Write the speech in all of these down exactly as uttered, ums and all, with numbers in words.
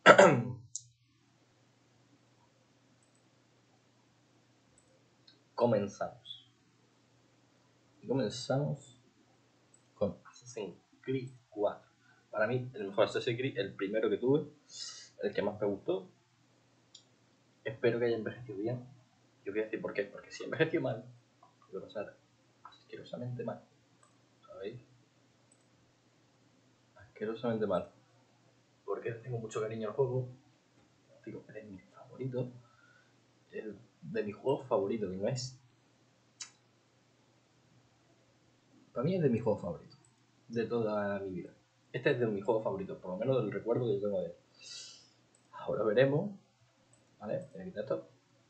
Comenzamos. Y comenzamos con Assassin's Creed cuatro. Para mí, el mejor Assassin's Creed, el primero que tuve, el que más me gustó. Espero que haya envejecido bien. Yo voy a decir por qué. Porque si envejeció mal, voy a pasar asquerosamente mal. ¿Sabéis? Asquerosamente mal. Porque tengo mucho cariño al juego. Digo, es mi favorito. Es de mis juegos favoritos. Y no es. Para mí es de mis juegos favoritos. De toda mi vida. Este es de mis juegos favoritos. Por lo menos del recuerdo que yo tengo de él. Ahora veremos. ¿Vale? Voy a quitar esto.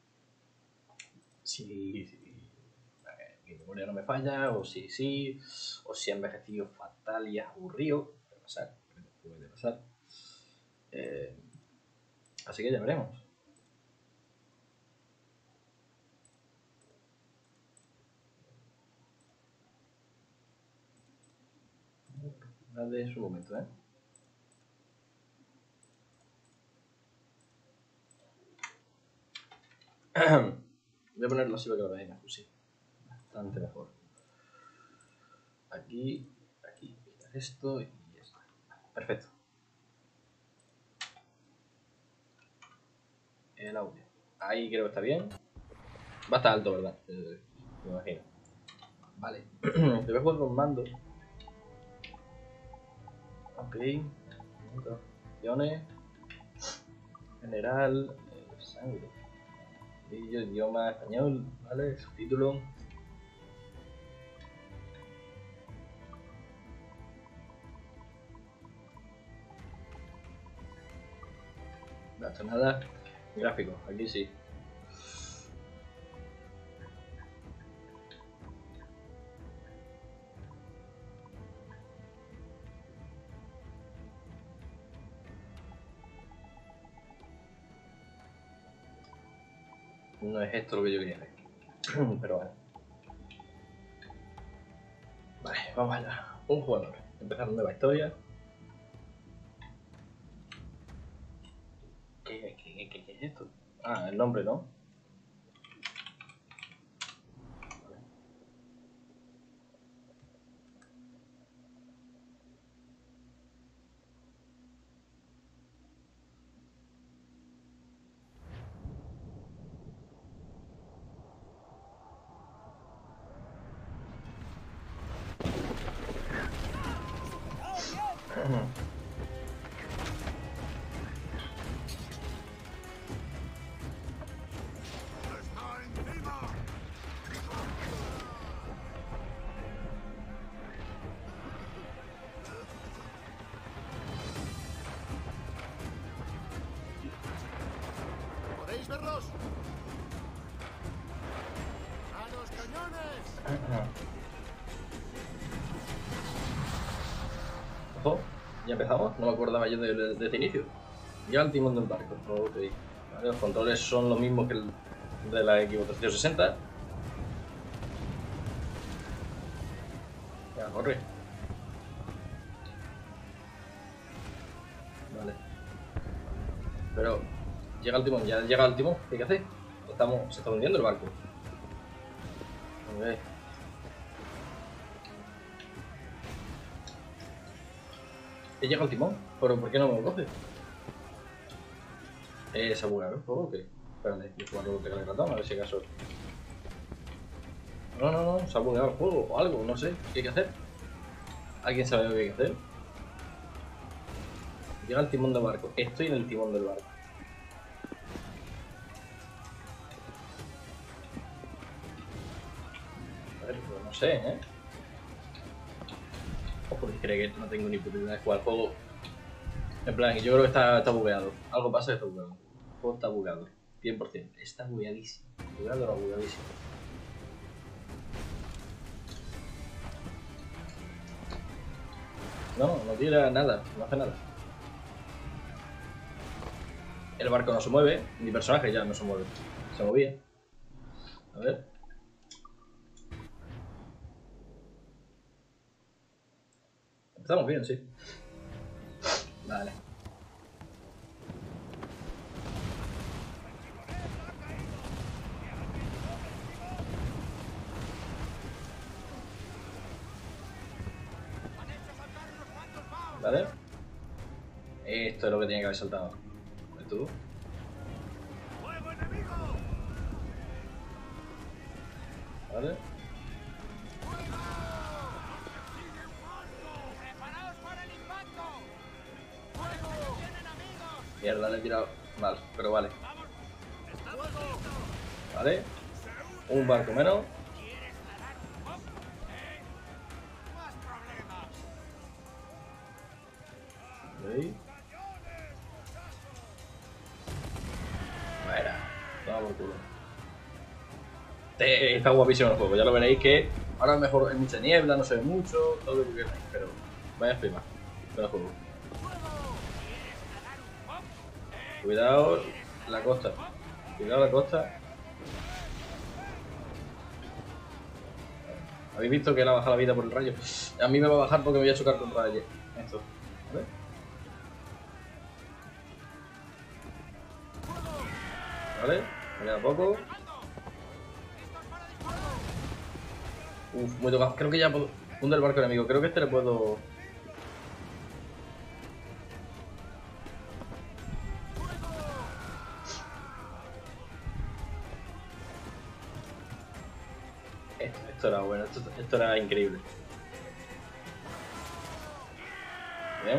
Si, si eh, mi memoria no me falla, o si sí, o si ha envejecido fatal y es aburrido. Puede pasar. Puede pasar. Eh, así que ya veremos. Dale su momento, ¿eh? Voy a ponerlo así para que lo veáis mejor, sí. Bastante mejor. Aquí, aquí, quitar esto y esto. Perfecto. El audio. Ahí creo que está bien. Va a estar alto, ¿verdad? Eh, me imagino. Vale. Te voy a jugar con mando. Ok. Opciones. General. Eh, sangre. Vídeo, idioma español. Vale. Subtítulo. No está nada. Gráfico. Aquí sí. No es esto lo que yo quería ver. Pero bueno. Vale, vamos allá. Un jugador. Empezar nueva historia. ¿Qué, qué, qué, qué es esto? Ah, el nombre, ¿no? Vale. ¿Podéis verlos? ¡A los cañones! Ojo, ya empezamos. No me acordaba yo de, de, de este inicio. Ya el timón del barco. Ok. Vale, los controles son los mismos que el de la Xbox trescientos sesenta. Ya, corre. Vale. Pero llega el timón, ya llega el timón. ¿Qué hay que hacer? Estamos, se está hundiendo el barco. Ok. ¿He llegado al timón? ¿Pero por qué no me lo coge? Eh, ¿Se ha bugueado el juego o qué? Espérate, voy a jugarlo con tecla y ratón, a ver si acaso... No, no, no, se ha bugueado el juego o algo, no sé. ¿Qué hay que hacer? ¿Alguien sabe lo que hay que hacer? Llega el timón del barco. Estoy en el timón del barco. A ver, pues no sé, ¿eh? Ojo, que cree que no tengo ni puta idea de jugar el juego. En plan, yo creo que está, está bugueado. Algo pasa que está bugueado. El juego está bugueado. cien por ciento. Está bugueadísimo. Bugueado o bugueadísimo. No, no tira nada. No hace nada. El barco no se mueve. Mi personaje ya no se mueve. Se movía. A ver. Empezamos bien, sí. Vale. ¿Vale? Esto es lo que tenía que haber saltado. ¿Ves tú? ¡Fuego enemigo! ¿Vale? ¡Preparaos para el impacto! ¡Fuego! ¡Tienen amigos! Mierda, le he tirado mal, pero vale. ¿Vale? Un barco menos. ¡Más problemas! Ahí. Bueno, toma por culo. Este, está guapísimo el juego, ya lo veréis que ahora mejor hay mucha niebla, no se ve mucho, todo lo que queráis, pero vaya a flipar con el juego. Cuidado la costa, cuidado la costa. ¿Habéis visto que le ha bajado la vida por el rayo? A mí me va a bajar porque me voy a chocar contra ella. Esto, ¿vale? Vale, me queda poco. Uf, muy tocado. Creo que ya puedo. Hunde el barco enemigo. Creo que este le puedo. Esto, esto era bueno, esto, esto era increíble. Bien.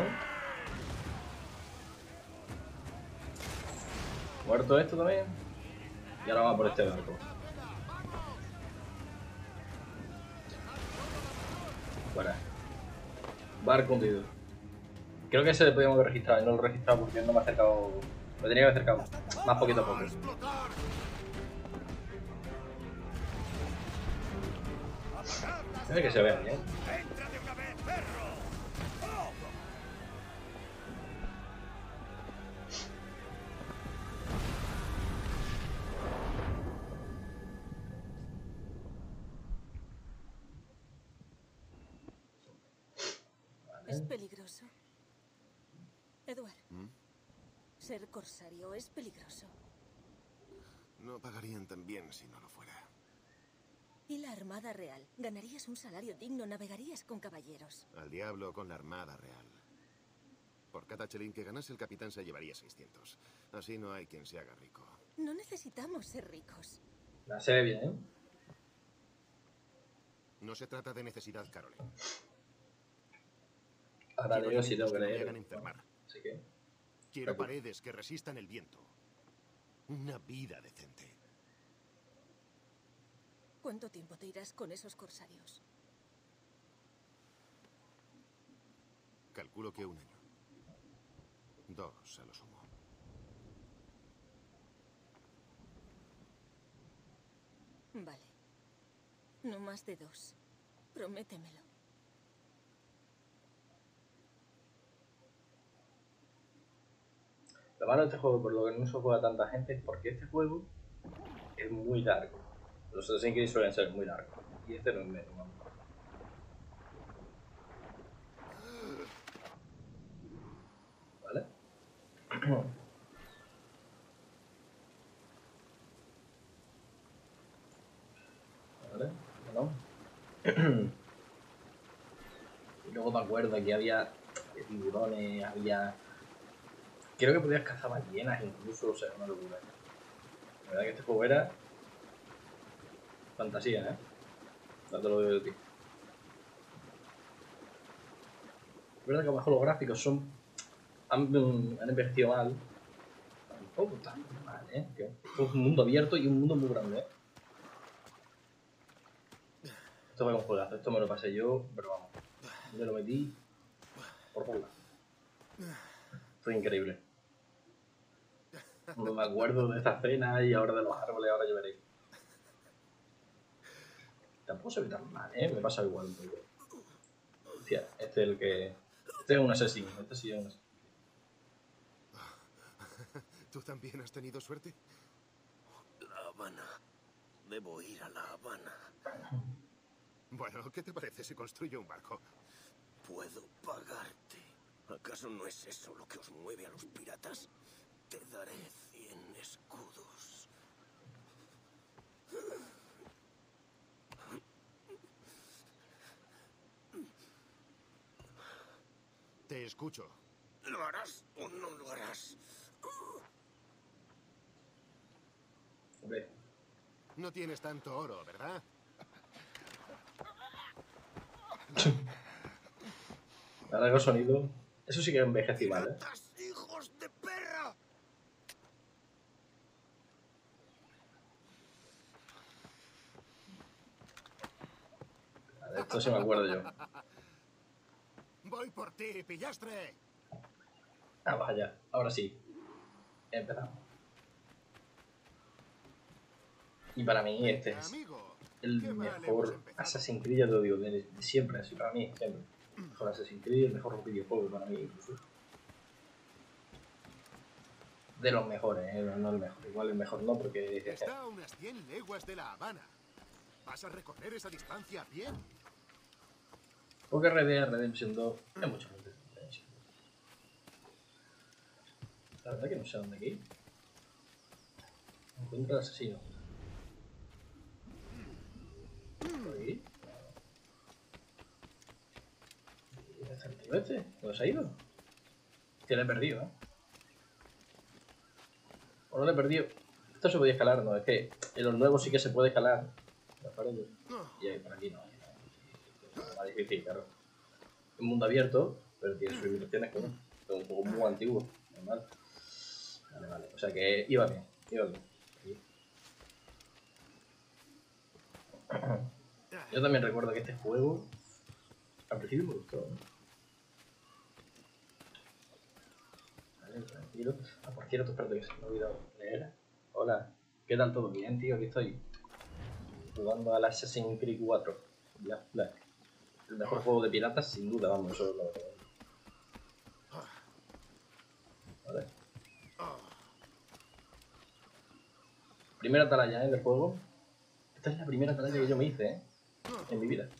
Muerto esto también. Y ahora vamos por este barco. Fuera. Barco hundido. Creo que ese le podíamos haber registrado y no lo he registrado porque no me ha acercado. Me tenía que haber acercado más poquito a poco. Tiene que se vea bien. Es peligroso. Edward, ¿Mm? ser corsario es peligroso. No pagarían tan bien si no lo fuera. ¿Y la Armada Real? Ganarías un salario digno, navegarías con caballeros. Al diablo con la Armada Real. Por cada chelín que ganase el capitán se llevaría seiscientos. Así no hay quien se haga rico. No necesitamos ser ricos. La se ve bien, ¿eh? No se trata de necesidad, Caroline. Ahora Quiero digo si tengo alimentos que que no me leer. hagan enfermar. Así que. Quiero paredes que resistan el viento. Una vida decente. ¿Cuánto tiempo te irás con esos corsarios? Calculo que un año. Dos a lo sumo. Vale. No más de dos. Prométemelo. Lo malo de este juego, por lo que no se juega tanta gente, es porque este juego es muy largo. Los Assassin's Creed suelen ser muy largos. Y este no es menos, ¿no? ¿Vale? ¿Vale? ¿No? Y luego me acuerdo que había tiburones, había... Creo que podías cazar ballenas incluso, o sea, una locura. La verdad que este juego era... fantasía, ¿eh? Ya te lo digo de ti. Es verdad que abajo los gráficos son... Han, han envejecido mal. Tampoco tan mal, ¿eh? Que esto es un mundo abierto y un mundo muy grande, ¿eh? Esto fue un juegazo, esto me lo pasé yo, pero vamos. Me lo metí por todos lados. Esto es increíble. No me acuerdo de esta cena y ahora de los árboles, ahora yo veré. Tampoco se ve tan mal, ¿eh? Me pasa igual un poco. Hostia, este es el que... Este es un asesino, este sí es un asesino. ¿Tú también has tenido suerte? La Habana. Debo ir a La Habana. Bueno, ¿qué te parece si construyo un barco? Puedo pagarte. ¿Acaso no es eso lo que os mueve a los piratas? Te daré cien escudos. Te escucho. ¿Lo harás o no lo harás? Hombre, No tienes tanto oro, ¿verdad? ahora el sonido. Eso sí que envejece mal, ¿eh? ¡Piratas, hijos de perra! De esto sí me acuerdo yo. Voy por ti, pillastre. Ah, vaya, ahora sí. Empezamos. Y para mí este Venga, es amigo. el Qué mal hemos mejor empezado. Assassin's Creed, ya te lo digo, de, de siempre, así para mí, siempre. El mejor Assassin's Creed, el mejor videojuego para mí, incluso. De los mejores, ¿eh? No el mejor. Igual el mejor no, porque... Está a unas cien leguas de La Habana. ¿Vas a recorrer esa distancia bien? Porque Red Dead Redemption dos es mucho más de Redemption. La verdad que no sé dónde hay que ir. Encuentra al asesino. ¿Por aquí? ¿Dónde está el tío este? ¿Dónde se ha ido? Que le he perdido, ¿eh? ¿O no le he perdido? Esto se podía escalar, no, es que en los nuevos sí que se puede escalar las paredes. Y ahí por aquí no. Es más difícil, claro. Un mundo abierto, pero tiene sus limitaciones, como es un juego muy antiguo, normal. Vale, vale. O sea que iba bien, iba bien. Yo también recuerdo que este juego al principio me gustó, ¿no? Vale, tranquilo. Ah, por cierto, espérate que se me ha olvidado leer. Hola, ¿qué tal todo? Bien, tío, aquí estoy. Jugando al Assassin's Creed cuatro. Black Flag. El mejor juego de piratas, sin duda, vamos, eso es lo que... Vale. Primera atalaya, ¿eh? Del juego. Esta es la primera atalaya que yo me hice, ¿eh? En mi vida.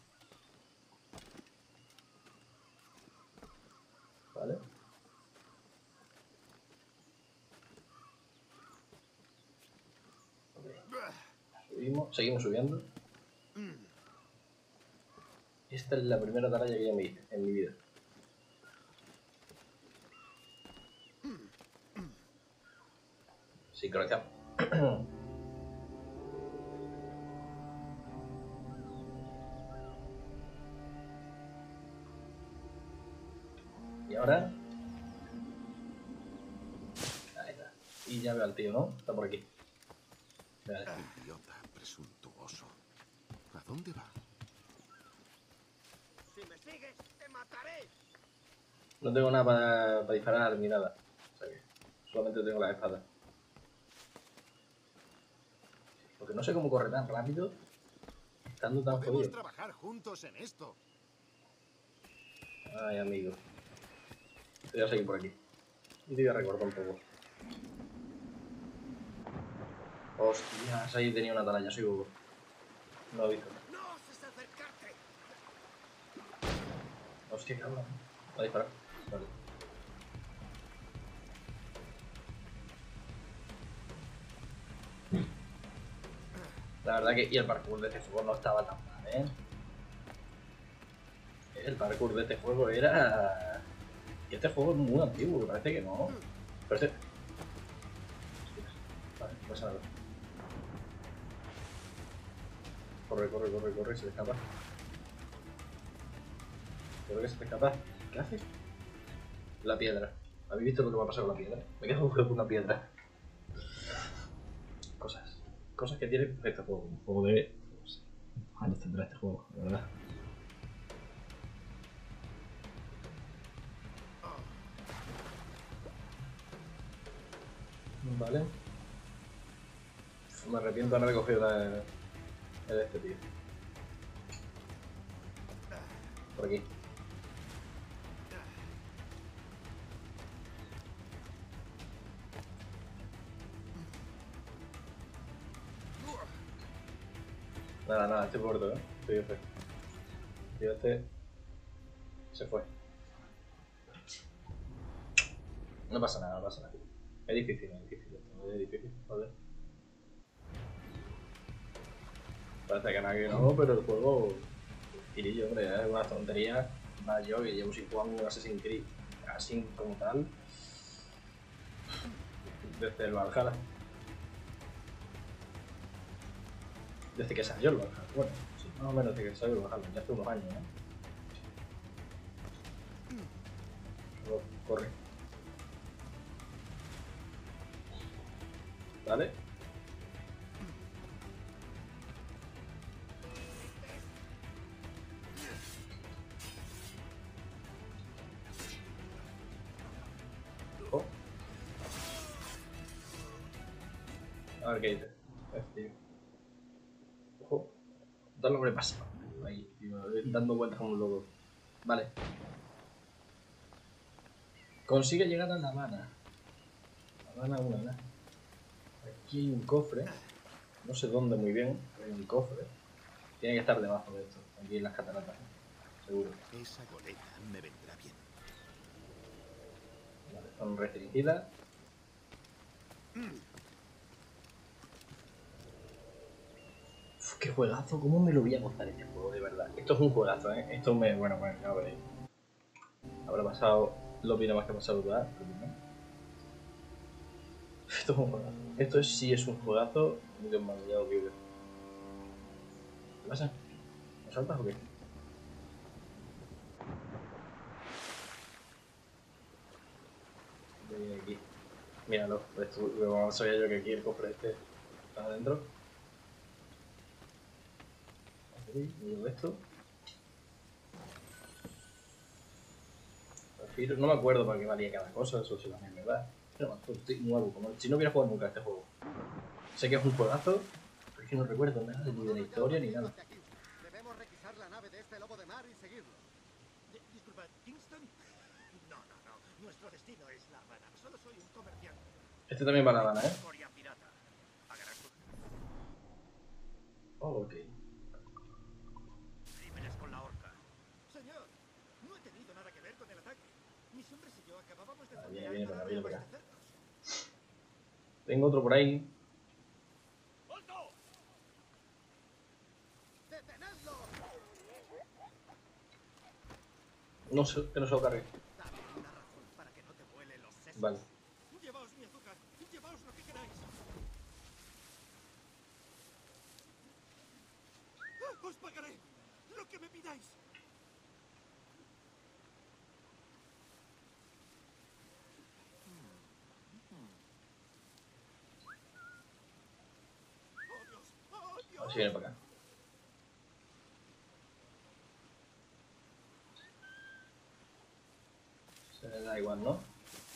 Vale. Okay. Subimos, seguimos subiendo. Esta es la primera atalaya que yo me hice en mi vida. Sincronización. Y ahora... Ahí está. Y ya veo al tío, ¿no? Está por aquí. Vale. Idiota presuntuoso. ¿A dónde va? Si me sigues, te mataré. No tengo nada para, para disparar ni nada. O sea que solamente tengo la espada. Porque no sé cómo corre tan rápido estando tan Podemos jodido. trabajar juntos en esto. Ay, amigo. Te voy a seguir por aquí. Y te voy a recordar un poco. Hostias, ahí tenía una atalaya, soy bobo. No lo he visto. No oses acercarte. Hostia, cabrón. Va a disparar. Vale. La verdad que... Y el parkour de este juego no estaba tan mal, ¿eh? El parkour de este juego era... Y este juego es muy antiguo, que parece que no. Parece... Vale, no pasa nada. Corre, corre, corre, corre, se te escapa. Creo que se te escapa. ¿Qué haces? La piedra. ¿Habéis visto lo que va a pasar con la piedra? Me quedo un juego con una piedra. Cosas. Cosas que tiene este juego. Un juego de... No sé. Años tendrá este juego, la verdad. Vale. Me arrepiento de haber cogido la... el de este tío. Por aquí. Nada, nada, estoy muerto, ¿eh? Estoy F. Tío, este... Se fue. No pasa nada, no pasa nada. Es difícil, es difícil esto, es difícil, joder. Parece que nadie no, pero el juego... Tirillo, hombre, es una tontería. Más yo que llevo sin jugar un Assassin's Creed así como tal, desde el Valhalla. Desde que salió el Valhalla. Bueno, sí, más o menos desde que salió el Valhalla, ya hace unos años, ¿eh? Solo corre. ¿Vale? Oh. A ver qué dice. Este. Ojo. Dale sobre paso. Ahí, tío, dando vueltas como un loco. Vale. Consigue llegar a La Habana. La Habana una, ¿no? Aquí hay un cofre. No sé dónde muy bien, pero hay un cofre. Tiene que estar debajo de esto, aquí en las cataratas. Seguro. Esa goleta me vendrá bien. Vale, son restringidas. Uf, qué juegazo, cómo me lo voy a gozar este juego, de verdad. Esto es un juegazo, ¿eh? Esto me... Bueno, bueno, ya veréis. Habrá pasado lo mismo más que ha pasado ¿verdad? Esto es un juegazo. Esto es, sí es un juegazo. Dios mío, ya os digo. ¿Qué pasa? ¿No saltas o qué? De aquí. Míralo, pues tú, como sabía yo que aquí el cofre este está adentro. Aquí, miro esto. Refiro, no me acuerdo para qué valía cada cosa, eso sí también es verdad. Pero más, estoy nuevo, como si no hubiera jugado nunca este juego. Sé que es un juegazo, pero es que no recuerdo nada ni de la historia ni nada. Debemos requisar la nave de este lobo de mar y seguirlo. D- Disculpa, ¿Kingston? No, no, no. Nuestro destino es La Habana. Solo soy un comerciante. Este también va a La Habana, ¿eh? Coria pirata. Pagarás tus Oh, ok. crímenes con la horca. Señor, no he tenido nada que ver con el ataque. Mis hombres y yo acabábamos de Ah, fondear viene, viene para para acá, viene para acá. reabastecernos. Tengo otro por ahí. ¡Alto! ¡Detenedlo! No sé, que no se lo cargue. Dame una razón para que no te vuelen los sesos. Vale. Llevaos mi azúcar. Llevaos lo que queráis. ¡Ah! Os pagaré lo que me pidáis. ¡Oh, Dios! ¡Oh, A ver Dios! si viene para acá. Se le da igual, ¿no?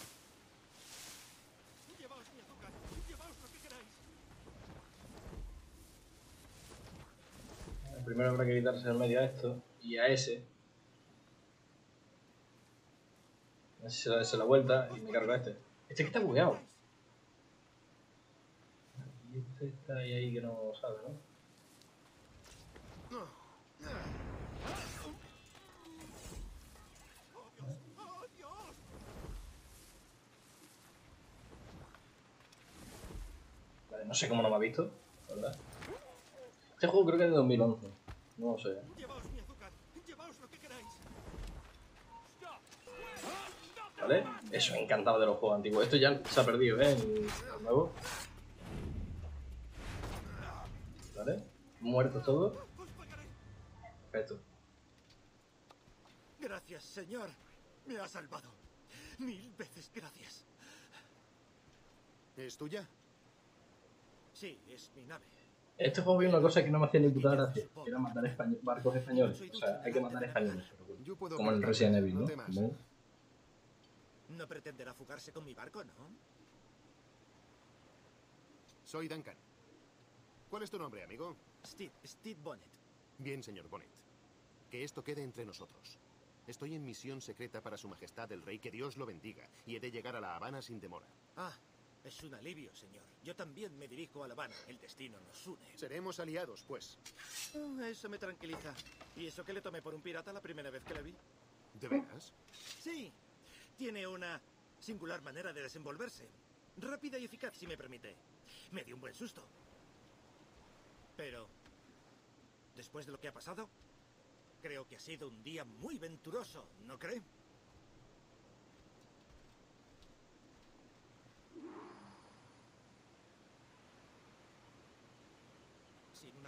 Llevaos mi azúcar. Llevaos lo que queráis. Primero habrá que quitarse del medio a esto y a ese. A ver si se da ese la vuelta y me cargo a este. Este que está bugueado. Y este está ahí, ahí que no sabe, ¿no? ¡Oh, Dios! ¡Oh, Dios! Vale, no sé cómo no me ha visto, ¿verdad? Este juego creo que es de dos mil once. No lo sé. Llevaos mi azúcar. Llevaos lo que queráis. ¿Vale? Eso, encantado de los juegos antiguos. Esto ya se ha perdido, ¿eh? En los nuevos. ¿Vale? Muertos todos. Os pagaré. Perfecto. Gracias, señor. Me ha salvado. Mil veces gracias. ¿Es tuya? Sí, es mi nave. Este juego había una cosa que no me hacía ni puta gracia, que era matar español- barcos españoles. O sea, hay que matar españoles. Yo puedo Como en el cargarla, Resident Evil, no ¿no? temas. Como- No pretenderá fugarse con mi barco, ¿no? Soy Duncan. ¿Cuál es tu nombre, amigo? Steve, Steve Bonnet. Bien, señor Bonnet. Que esto quede entre nosotros. Estoy en misión secreta para su majestad el rey, que Dios lo bendiga, y he de llegar a La Habana sin demora. Ah, es un alivio, señor. Yo también me dirijo a La Habana. El destino nos une. Seremos aliados, pues. Oh, eso me tranquiliza. ¿Y eso que le tomé por un pirata la primera vez que le vi? ¿De veras? Sí. Tiene una singular manera de desenvolverse. Rápida y eficaz, si me permite. Me dio un buen susto. Pero, después de lo que ha pasado, creo que ha sido un día muy venturoso, ¿no cree?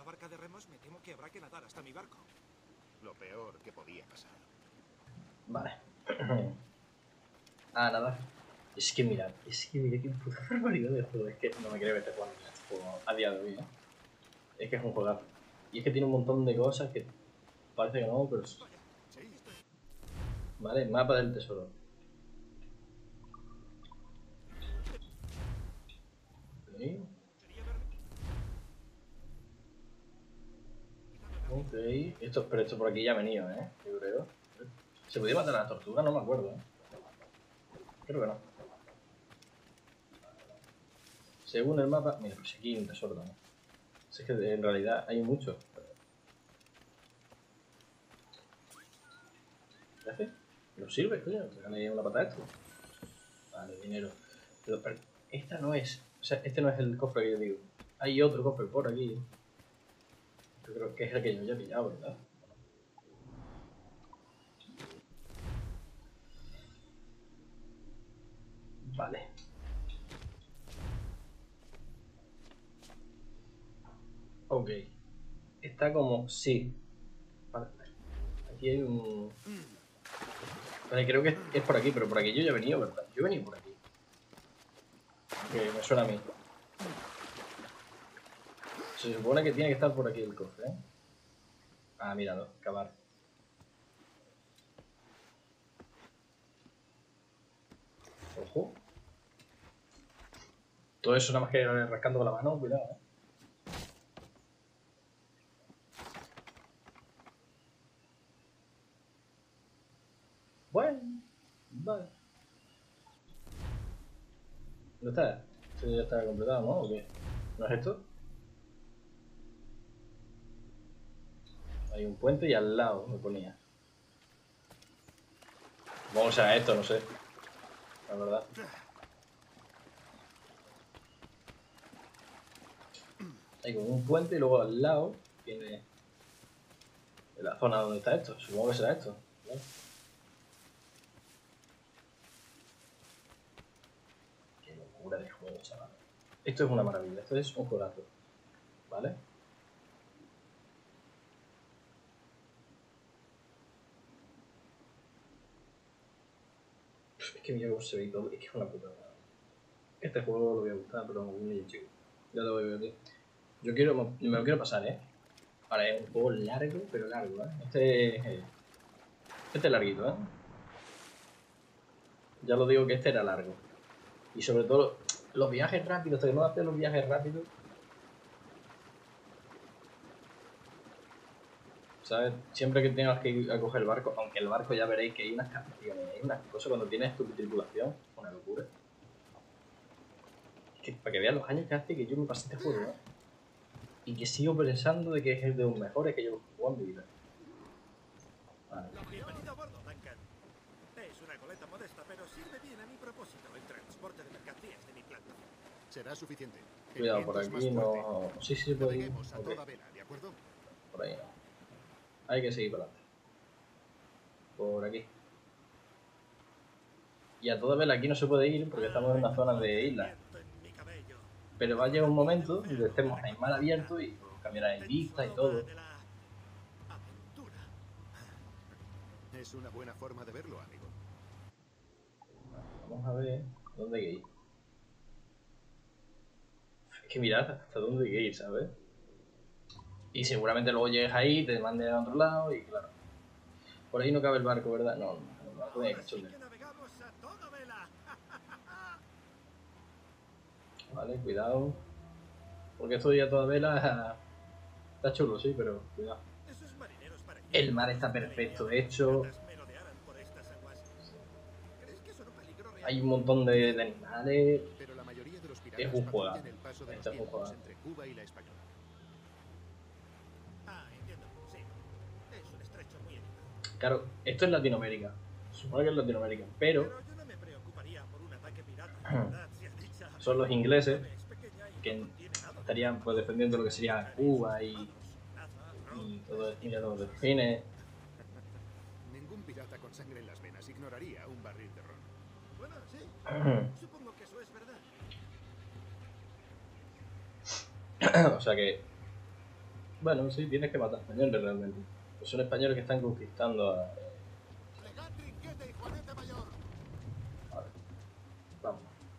barca de remos, me temo que habrá que nadar hasta mi barco. Lo peor que podía pasar. Vale. Ah, nada. Es que mirad, es que mirad qué puta barbaridad de juego. Es que no me quiero meter jugando en este juego a día de hoy, ¿eh? Es que es un juegazo. Y es que tiene un montón de cosas que parece que no, pero... Vale, mapa del tesoro. Ok. Ok. Esto, pero esto por aquí ya ha venido, ¿eh? Yo creo. ¿Se podía matar a la tortuga? No me acuerdo, ¿eh? Creo que no. Según el mapa... Mira, pues aquí hay un tesoro también. Si es que en realidad hay mucho. ¿Qué hace? ¿Lo sirve, coño? Regale una pata a esto. Vale, dinero. Pero, pero esta no es... O sea, este no es el cofre que yo digo. Hay otro cofre por aquí. Yo creo que es el que yo ya he pillado, ¿verdad? Vale. Ok. Está como... Sí. Vale. Aquí hay un... Vale, creo que es por aquí, pero por aquí yo ya he venido, ¿verdad? Yo he venido por aquí. Que me suena a mí. Se supone que tiene que estar por aquí el cofre, ¿eh? Ah, míralo, cavar. Ojo. Todo eso nada más que rascando con la mano, cuidado, ¿eh? Bueno, vale. ¿Dónde está? Esto ya está completado, ¿no? ¿O qué? ¿No es esto? Hay un puente y al lado me ponía. Vamos a esto, no sé. La verdad. Hay como un puente y luego al lado tiene la zona donde está esto. Supongo que será esto, ¿no? Qué locura de juego, chaval. Esto es una maravilla, esto es un juegazo. ¿Vale? Es que mira cómo se ve y todo, es que es una puta. Este juego lo voy a gustar, pero muy chico. Ya lo voy a ver. Yo quiero, me lo quiero pasar, ¿eh? Ahora es un juego largo, pero largo, ¿eh? Este, este es larguito, ¿eh? Ya lo digo que este era largo. Y sobre todo los viajes rápidos, hasta que no haces los viajes rápidos. ¿Sabes? Siempre que tengas que ir a coger el barco, aunque el barco ya veréis que hay unas canciones, hay unas cosas cuando tienes tu tripulación, una locura. Es que para que veas los años que hace que yo me pasé este juego, ¿eh? Y que sigo pensando de que es el de los mejores que yo he jugado en mi vida. Vale. Bienvenido a bordo, Duncan. Es una goleta modesta, pero sirve bien a mi propósito el transporte de mercancías de mi planta. Será suficiente. El Cuidado, viento por es más aquí fuerte. no... Sí, sí, por ahí. Naveguemos a Okay. toda vela, ¿de acuerdo? Por ahí no. Hay que seguir para adelante. Por aquí. Y a toda vela aquí no se puede ir porque estamos en una zona de isla. Pero va a llegar un momento donde estemos en mar abierto y cambiará en vista y todo. Es una buena forma de verlo, amigo. Vamos a ver dónde hay que ir. Es que mirad hasta dónde hay que ir, ¿sabes? Y seguramente luego llegues ahí, te manden a otro lado y claro. Por ahí no cabe el barco, ¿verdad? No, no, el barco tiene que cachonde. Vale, cuidado. Porque esto ya toda vela está chulo, sí, pero cuidado. El mar está perfecto hecho. Hay un montón de, de animales. Pero la mayoría de los Es piratas un juego. patrullan el paso de Este los es un juego. vientos entre Cuba y la Española. Ah, entiendo, sí. Es un estrecho muy elevado. Claro, esto es Latinoamérica. Se supone que es Latinoamérica, pero Pero yo no me preocuparía por un ataque pirata, la verdad sea dicha. son los ingleses Es pequeña y que no contiene nada. estarían pues defendiendo lo que sería Cuba y, y todo y los delfines. Ningún pirata con sangre en las venas ignoraría un barril de ron. Bueno, sí. Supongo que eso es verdad. O sea que Bueno, sí, tienes que matar españoles realmente. Pues son españoles que están conquistando a... Plegad trinquete y juanete mayor. Vale. Vamos.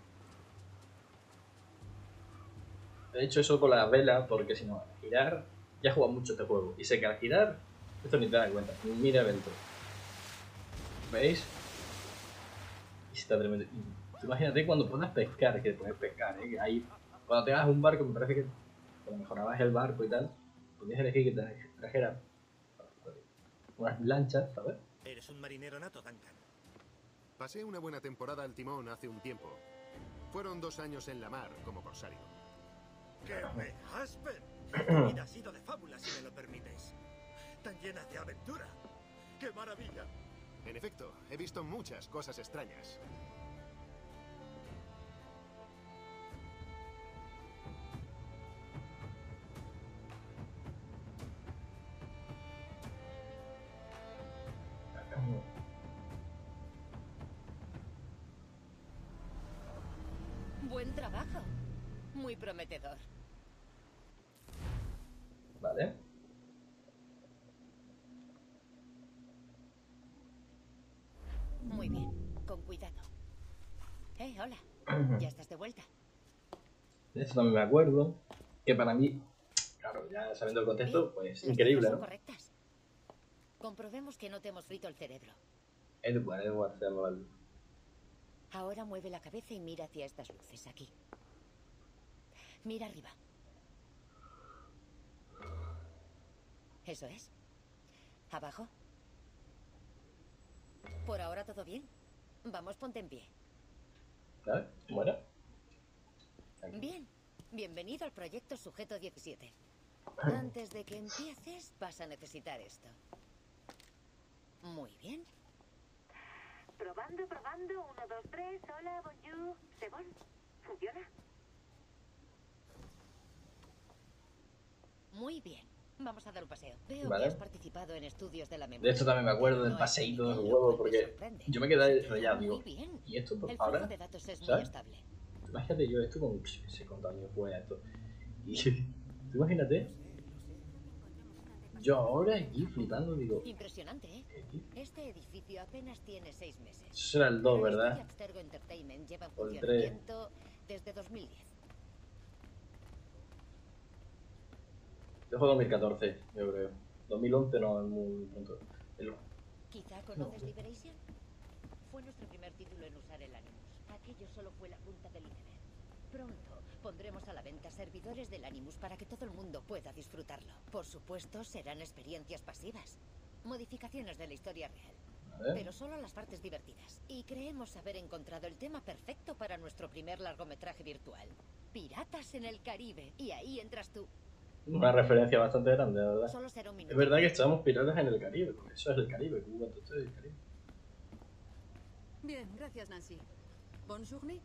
He hecho eso con la vela porque si no, al girar... Ya he jugado mucho este juego. Y sé que al girar... Esto ni te das cuenta. Mira evento. ¿Veis? Y está tremendo. Y imagínate cuando puedas pescar, que puedes pescar, ¿eh? Que ahí, cuando tengas un barco, me parece que cuando mejorabas el barco y tal, podías elegir que te trajera unas lanchas, ¿sabes? Eres un marinero nato, Duncan. Pasé una buena temporada al timón hace un tiempo. Fueron dos años en la mar como corsario. ¡Qué me Aspen! Tu vida ha sido de fábula, si me lo permites. Tan llena de aventura. ¡Qué maravilla! En efecto, he visto muchas cosas extrañas. Buen trabajo. Muy prometedor. Vale. Muy bien, con cuidado. Eh, hola. ¿Ya estás de vuelta? De esto también me acuerdo. Que para mí, claro, ya sabiendo el contexto, pues Las increíble, cifras son ¿no? correctas. Comprobemos que no te hemos frito el cerebro. Edward, Edward se llama el... Ahora mueve la cabeza y mira hacia estas luces, aquí. Mira arriba. Eso es. Abajo. Por ahora todo bien. Vamos, ponte en pie. ¿Sabes? Bueno. Aquí. Bien. Bienvenido al proyecto Sujeto diecisiete. Antes de que empieces, vas a necesitar esto. Muy bien. Probando, probando. Uno, dos, tres. Hola, bonjour. ¿C'est bon? ¿Funciona? Muy bien. Vamos a dar un paseo. Veo Vale. que has participado en estudios de la De memoria. esto también me acuerdo, del No paseíto es del lo huevo, cual me porque sorprende. yo me quedé Se te rayado, da digo, muy bien. ¿y esto El ahora? flujo de datos es muy ¿Sabes? estable. Imagínate yo esto con, no sé cuántos años juega esto. Y tú imagínate, yo ahora aquí flipando, digo, Impresionante, ¿eh? ¿qué? Este edificio apenas tiene seis meses. Eso será el dos, Pero el ¿verdad? estudio Abstergo Entertainment lleva en O el tres. funcionamiento desde dos mil diez. Yo juego dos mil catorce, yo creo. dos mil once no es muy pronto. El- ¿Quizá conoces Liberation? Fue nuestro primer título en usar el Animus. Aquello solo fue la punta del iceberg. Pronto pondremos a la venta servidores del Animus para que todo el mundo pueda disfrutarlo. Por supuesto, serán experiencias pasivas. Modificaciones de la historia real. A ver. Pero solo las partes divertidas. Y creemos haber encontrado el tema perfecto para nuestro primer largometraje virtual. Piratas en el Caribe. Y ahí entras tú. Una referencia bastante grande, la verdad. Solo será un minuto. Es verdad que estamos piratas en el Caribe, porque eso es el Caribe, como cuando estoy en el Caribe. Bien, gracias, Nancy. Bonne journée.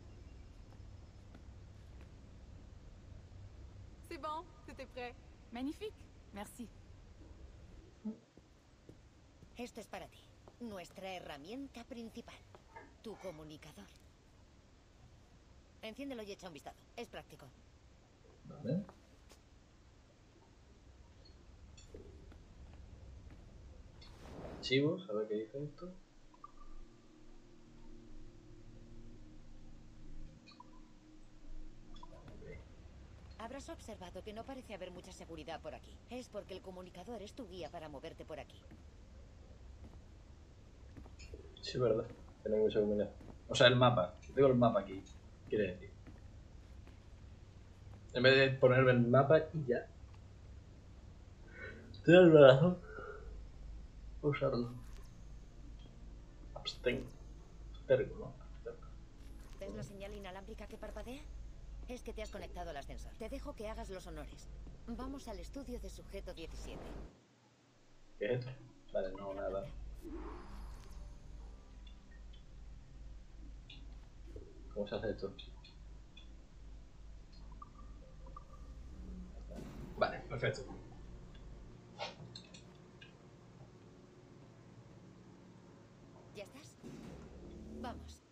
C'est bon, c'était prêt. Magnifique, merci. Esto es para ti. Nuestra herramienta principal. Tu comunicador. Enciéndelo y echa un vistazo. Es práctico. Vale. Archivos, a ver qué dice esto. Habrás observado que no parece haber mucha seguridad por aquí. Es porque el comunicador es tu guía para moverte por aquí. Sí, es verdad. Tiene mucha comunidad. O sea, el mapa. Tengo el mapa aquí. Quiere decir. En vez de ponerme el mapa y ya. Tienes razón. Usarlo. Abstain. Abstergo, ¿no? Abstergo. ¿Ves la señal inalámbrica que parpadea? Es que te has conectado al ascensor. Te dejo que hagas los honores. Vamos al estudio de Sujeto diecisiete. ¿Qué es esto? Vale, no, nada. ¿Cómo se hace esto? Vale, perfecto. ¿Ya estás? Vamos.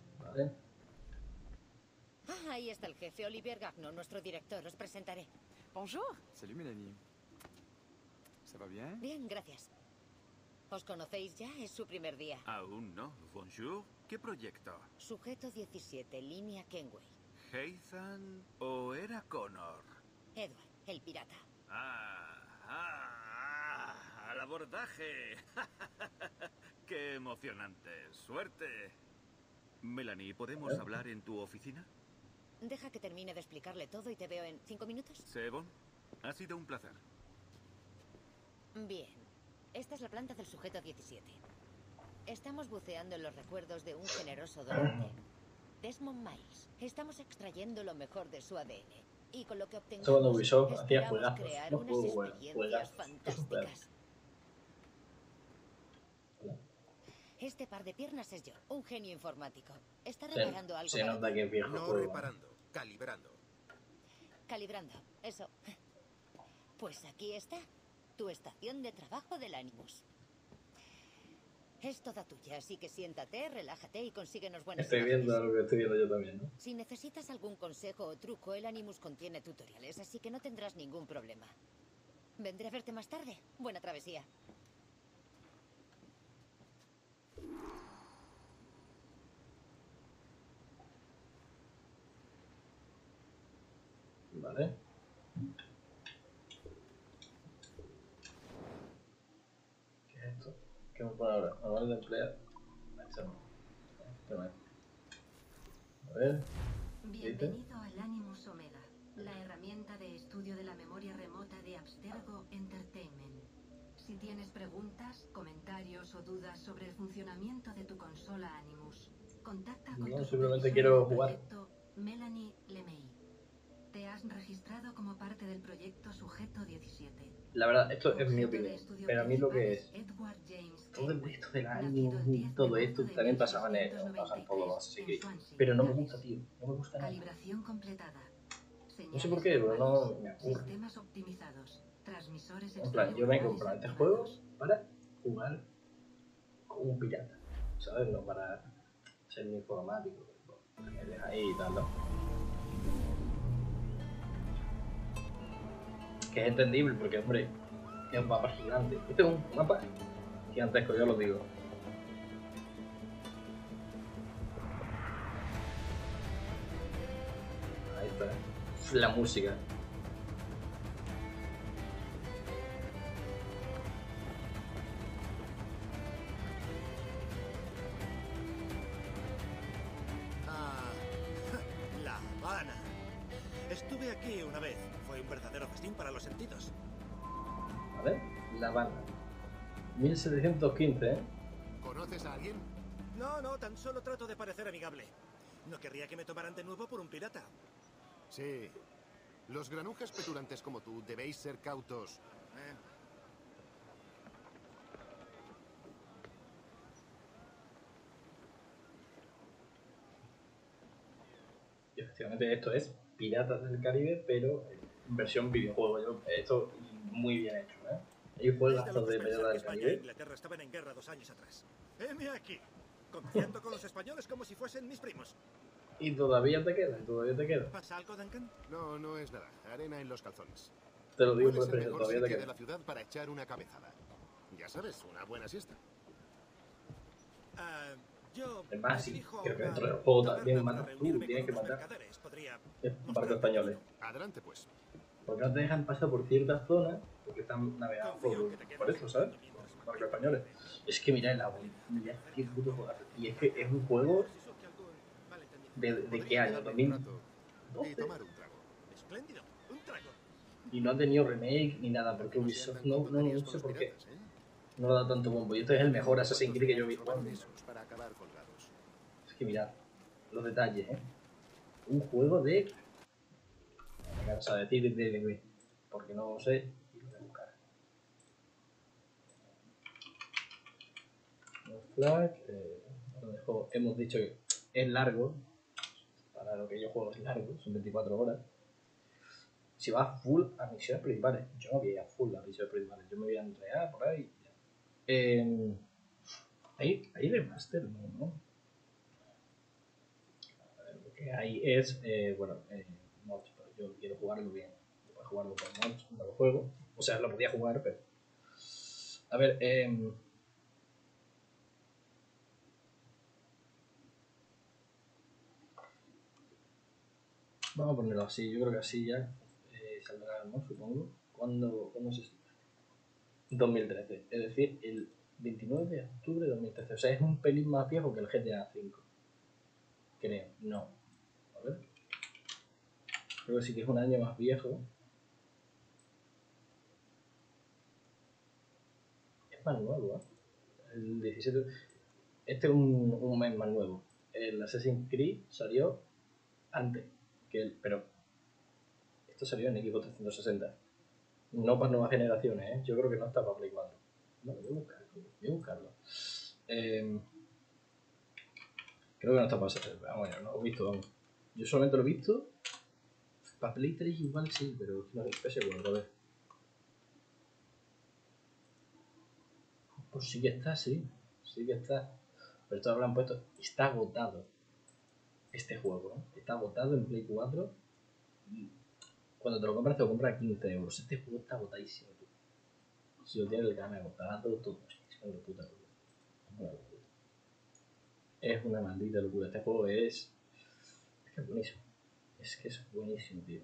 Vale. Ah, ahí está el jefe, Olivier Gagnon, nuestro director. Os presentaré. Bonjour. Salut Mélanie. ¿Ça va bien? Bien, gracias. ¿Os conocéis ya? Es su primer día. Aún no. Bonjour. ¿Qué proyecto? Sujeto diecisiete, línea Kenway. ¿Heithan o era Connor? Edward, el pirata. Ah, ah, ah, al abordaje. Qué emocionante. Suerte. Melanie, ¿podemos ¿Eh? hablar en tu oficina? Deja que termine de explicarle todo y te veo en cinco minutos. Sebon, ha sido un placer. Bien. Esta es la planta del sujeto diecisiete. Estamos buceando en los recuerdos de un generoso donante, Desmond Miles. Estamos extrayendo lo mejor de su A D N. Y con lo que obtengamos, Eso cuando Ubisoft hacía esperamos juegazos. crear No unas juego, bueno, experiencias juegazos. fantásticas. Este par de piernas es yo, un genio informático. Está Se, reparando algo se para nota ti. que es viejo No juego. reparando, calibrando. Calibrando, eso. Pues aquí está, tu estación de trabajo del Animus. Es toda tuya, así que siéntate, relájate y consíguenos buenas Estoy viendo imágenes. lo que estoy viendo yo también, ¿no? Si necesitas algún consejo o truco, el Animus contiene tutoriales, así que no tendrás ningún problema. Vendré a verte más tarde. Buena travesía. Vale. ¿Qué es esto? ¿Qué me pone ahora? Manual de empleado. Esto no. Esto no es. A ver. Bienvenido al Animus Omega, la herramienta de estudio de la memoria remota de Abstergo Entertainment. Si tienes preguntas, comentarios o dudas sobre el funcionamiento de tu consola Animus, contacta con No, tu simplemente supervisora quiero del jugar. proyecto, Melanie LeMay. Te has registrado como parte del proyecto Sujeto diecisiete. La verdad, esto es mi Objeto de opinión. estudio Pero a mí lo que principal es. Edward James Todo el Kenway, resto del nacido año el y diez todo de esto marzo de también pasaba en el. mil seiscientos Pasan noventa y todo tres más, así que. en Swansea, Pero no me Gales. gusta, tío. No me gusta nada. Calibración completada. No sé por qué, pero no me aburre. Sistemas optimizados. Transmisores En plan, yo me he extraordinarios comprado este activados. juego para jugar como un pirata, ¿sabes? No para ser un informático. Para que dejes ahí y tal, ¿no? Que es entendible porque, hombre, es un mapa gigante. Este es un mapa gigantesco, yo lo digo. Ahí está. La música. Ah, La Habana. Estuve aquí una vez. Fue un verdadero festín para los sentidos. ¿Vale? La Habana. mil setecientos quince, ¿eh? ¿Conoces a alguien? No, no, tan solo trato de parecer amigable. No querría que me tomaran de nuevo por un pirata. Sí. Los granujas petulantes como tú debéis ser cautos. Eh, Y efectivamente esto es Piratas del Caribe, pero en versión videojuego. Yo, esto muy bien hecho, ¿eh? Hay juegazos de pensar Piratas que del España e Caribe. Inglaterra estaban en guerra dos años atrás. Heme aquí, comerciando con los españoles como si fuesen mis primos. Y todavía te queda, y todavía te queda. ¿Pasa algo, Duncan? No, no es nada. Arena en los calzones. Te lo digo ¿Cuál por es el experiencia, mejor todavía te sitio de queda. la ciudad para echar una cabezada? Ya sabes, una buena siesta. Ah, yo Es más, sí, dirijo creo que una dentro del juego taberna también para matas tú, reunirme tienes que con unos matar. mercaderes. Podría Es un barco españoles. Adelante, pues. Porque no te dejan pasar por ciertas zonas, porque están navegando por, por eso, ¿sabes? Por barcos españoles. Es que mira el agua, mira qué puto juegazo. Y es que es un juego de, de qué año, dos mil doce. Y tomar un trago. Espléndido, un trago. Y no ha tenido remake ni nada, porque Ubisoft no, no, no sé por qué. No da tanto bombo. Y este es el mejor Assassin's Creed que yo he visto. Para acabar colgados. Es que mirad los detalles, ¿eh? Un juego de... Me cansa de decir de, de, de, porque no lo sé y lo voy a buscar. No flag, eh, bueno, el juego, hemos dicho que es largo, para lo que yo juego es largo, son veinticuatro horas. Si vas full a misiones principales, yo no voy a ir a full a misiones principales, yo me voy a entregar por ahí. Eh, ¿hay, ¿Hay remaster? No, no. A ver, lo que hay es, eh, bueno, eh, mods, pero yo quiero jugarlo bien. jugarlo con mods, no lo juego. O sea, lo podía jugar, pero... A ver, eh... vamos a ponerlo así, yo creo que así ya eh, saldrá, ¿no? Supongo. ¿Cuándo, ¿Cuándo se saldrá? dos mil trece, es decir, el veintinueve de octubre de dos mil trece. O sea, es un pelín más viejo que el G T A cinco. Creo, no. A ver. Creo que sí que es un año más viejo. Es más nuevo, ¿eh? El diecisiete. Este es un, un mes más nuevo. El Assassin's Creed salió antes que el. Pero. Esto salió en Xbox trescientos sesenta. No para nuevas generaciones, ¿eh? Yo creo que no está para Play cuatro. Bueno, voy a buscarlo. Voy a buscarlo. Eh, creo que no está para ser. Vamos, no lo he visto, vamos. Yo solamente lo he visto. Para Play tres igual sí, pero no sé, P S cuatro, a ver. Pues sí que está, sí. Sí que está. Pero esto lo han puesto. Está agotado. Este juego, ¿eh? Está agotado en Play cuatro. Y cuando te lo compras, te lo compras a quince euros. Este juego está agotadísimo, tú. Si lo tienes el gana agotado, todo. Es una puta locura. Es una locura. Es una maldita locura. Este juego es. Es que es buenísimo. Es que es buenísimo, tío.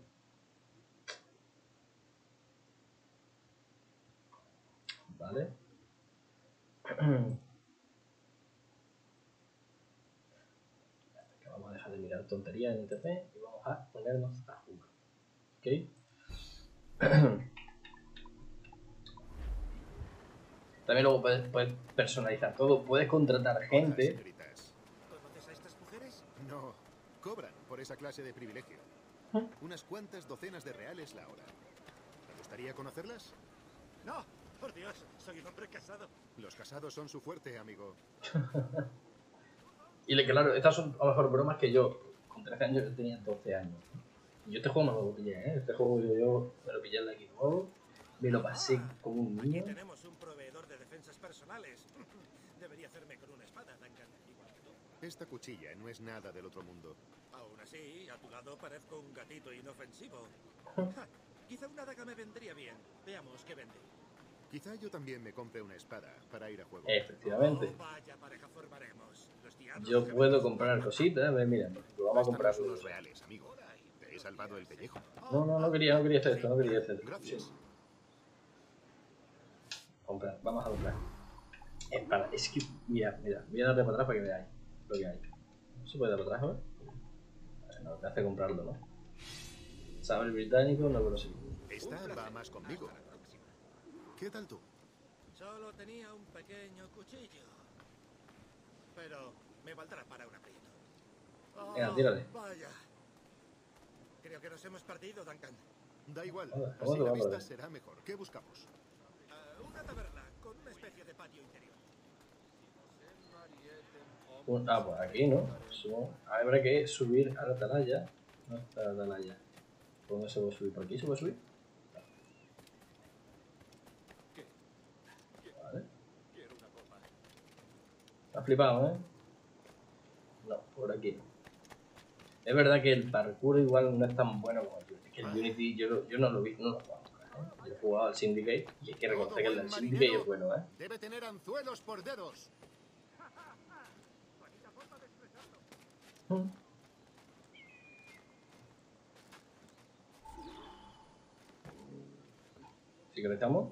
Vale. Vamos a dejar de mirar tonterías en internet y vamos a ponernos a jugar. ¿Ok? También luego puedes, puedes personalizar todo, puedes contratar gente. ¿Conoces a estas mujeres? No, cobran por esa clase de privilegio. ¿Eh? Unas cuantas docenas de reales la hora. ¿Te gustaría conocerlas? No, por Dios, soy un hombre casado. Los casados son su fuerte, amigo. Y le, claro, estas son a lo mejor bromas que yo, con trece años, yo tenía doce años. Y yo este juego me lo pillé, ¿eh? Este juego yo, yo me lo pillé en la Xbox, me lo pasé como un niño. Aquí tenemos un proveedor de defensas personales. Debería hacerme con una espada, Duncan, igual que tú. Esta cuchilla no es nada del otro mundo. Aún así, a tu lado parezco un gatito inofensivo. Ja, quizá una daga me vendría bien. Veamos qué vende. Quizá yo también me compre una espada para ir a juego. Efectivamente. Oh, vaya pareja formaremos. Los diablos Yo que puedo me- comprar cositas, a ver, mira, por ejemplo, vamos a comprar Gástanos unos reales, amigo. Te he salvado el pellejo. No, no, no quería, no quería hacer esto, no quería hacer esto. Gracias. Comprar, vamos a comprar. Espada, es que, mira, mira, voy a darle para atrás para que veáis lo que hay. No se puede dar para atrás, ¿eh? No, te hace comprarlo, ¿no? Saber británico, no lo sé. Esta va más conmigo. ¿Qué tal tú? Solo tenía un pequeño cuchillo. Pero me valdrá para un aprieto. Venga, Oh, tírale. Vaya. Creo que nos hemos perdido, Duncan. Da igual. Hola, ¿cómo Así te la va, vista brother? será mejor. ¿Qué buscamos? Eh, una taberna con una especie de patio interior. Un- ah, pues aquí, ¿no? Subo- Habrá que subir a la atalaya. No está la atalaya. ¿Por dónde se puede subir? ¿Por aquí se puede subir? Vale. Has flipado, ¿eh? No, por aquí no. Es verdad que el parkour igual no es tan bueno como el Unity. Es que el Unity yo, yo no lo vi, no lo conozco, ¿eh? Yo he jugado al Syndicate y hay que reconocer que el del Syndicate es bueno, ¿eh? Debe tener anzuelos por dedos. Si conectamos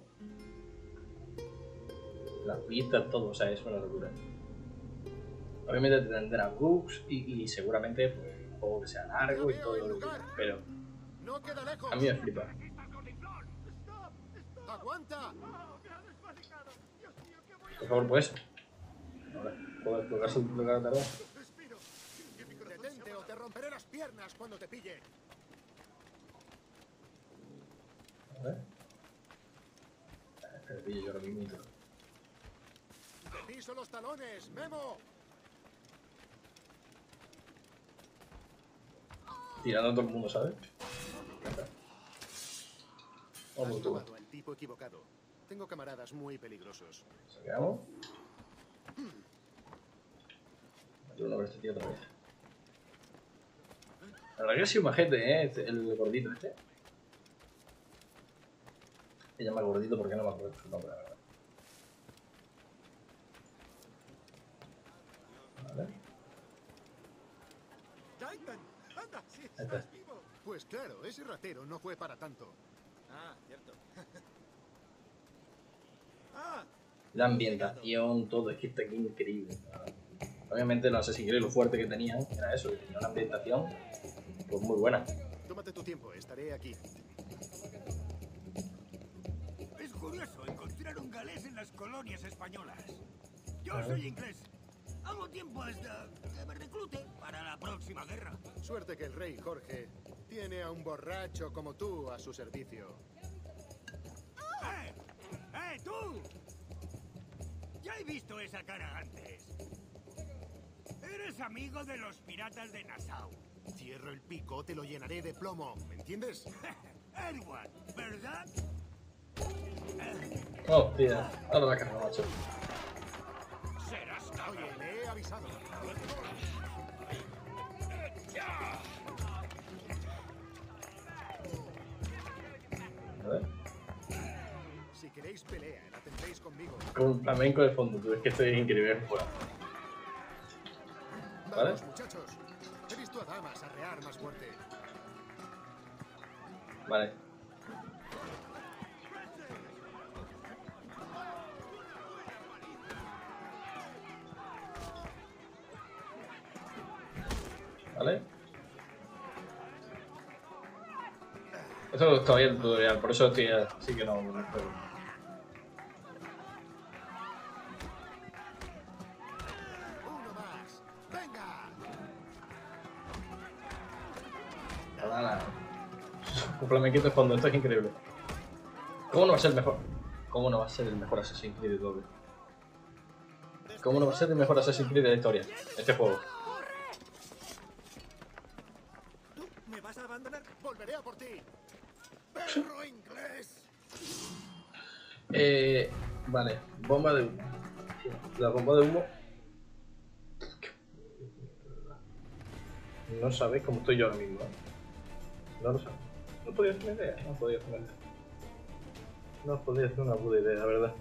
las pistas, todo, o sea, es una locura. Obviamente tendrá bugs y, y seguramente pues, un juego que sea largo y todo lo que quieras, pero No queda lejos. a mí me flipa. ¡Aguanta! Por favor, pues. Ahora, ¿puedo colocarse un lugar de tarea? Detente o te romperé las piernas cuando te pille. A ver. Espera, pillo yo ahora mismo. Te piso los talones, Memo. Tirando a todo el mundo, ¿sabes? Vamos, Has tú. tomado al tipo equivocado. Tengo camaradas muy peligrosos. Sacamos. Meter una vez este tío otra vez. La verdad que ha sido majete, ¿eh? Este- el gordito este. Se llama gordito porque no me acuerdo su nombre, la verdad. Vale. Titan, anda, sí, Ahí está. estás vivo. Pues claro, ese ratero no fue para tanto. Ah, cierto. ah, La ambientación, todo, es que está aquí increíble. Obviamente los Assassin's Creed lo fuerte que tenían era eso, que tenía una ambientación pues muy buena. Tómate tu tiempo, estaré aquí. Es curioso encontrar un galés en las colonias españolas. Yo Ah. soy inglés. Hago tiempo hasta que me reclute para la próxima guerra. Suerte que el rey Jorge tiene a un borracho como tú a su servicio. ¡Eh! ¡Eh, tú! Ya he visto esa cara antes. Eres amigo de los piratas de Nassau. Cierro el pico, te lo llenaré de plomo, ¿me entiendes? Edward, ¿verdad? Oh, tía, ahora la carga, macho. Serás Oye, le he avisado. A ver. Si queréis pelea, la tendréis conmigo. Con flamenco de fondo, tú, es que estoy increíble fuera. ¿Vale? Vamos, muchachos. He visto a damas arrear más fuerte. Vale. Vale. Eso es todavía el tutorial, por eso estoy así que no me juego. Uno más. ¡Venga! Nada. Un flamenquito de fondo, esto es increíble. ¿Cómo no va a ser el mejor? ¿Cómo no va a ser el mejor Assassin's Creed de todo? ¿Cómo no va a ser el mejor Assassin's Creed de la historia? Este juego. ¿Tú me vas a abandonar? Volveré a por ti. ¡Perro inglés! Eh, vale, bomba de humo. La bomba de humo. No sabéis cómo estoy yo ahora mismo, ¿eh? No lo sabéis. No podía hacer una idea, no podía hacer una idea. No podía hacer una puta idea, la verdad.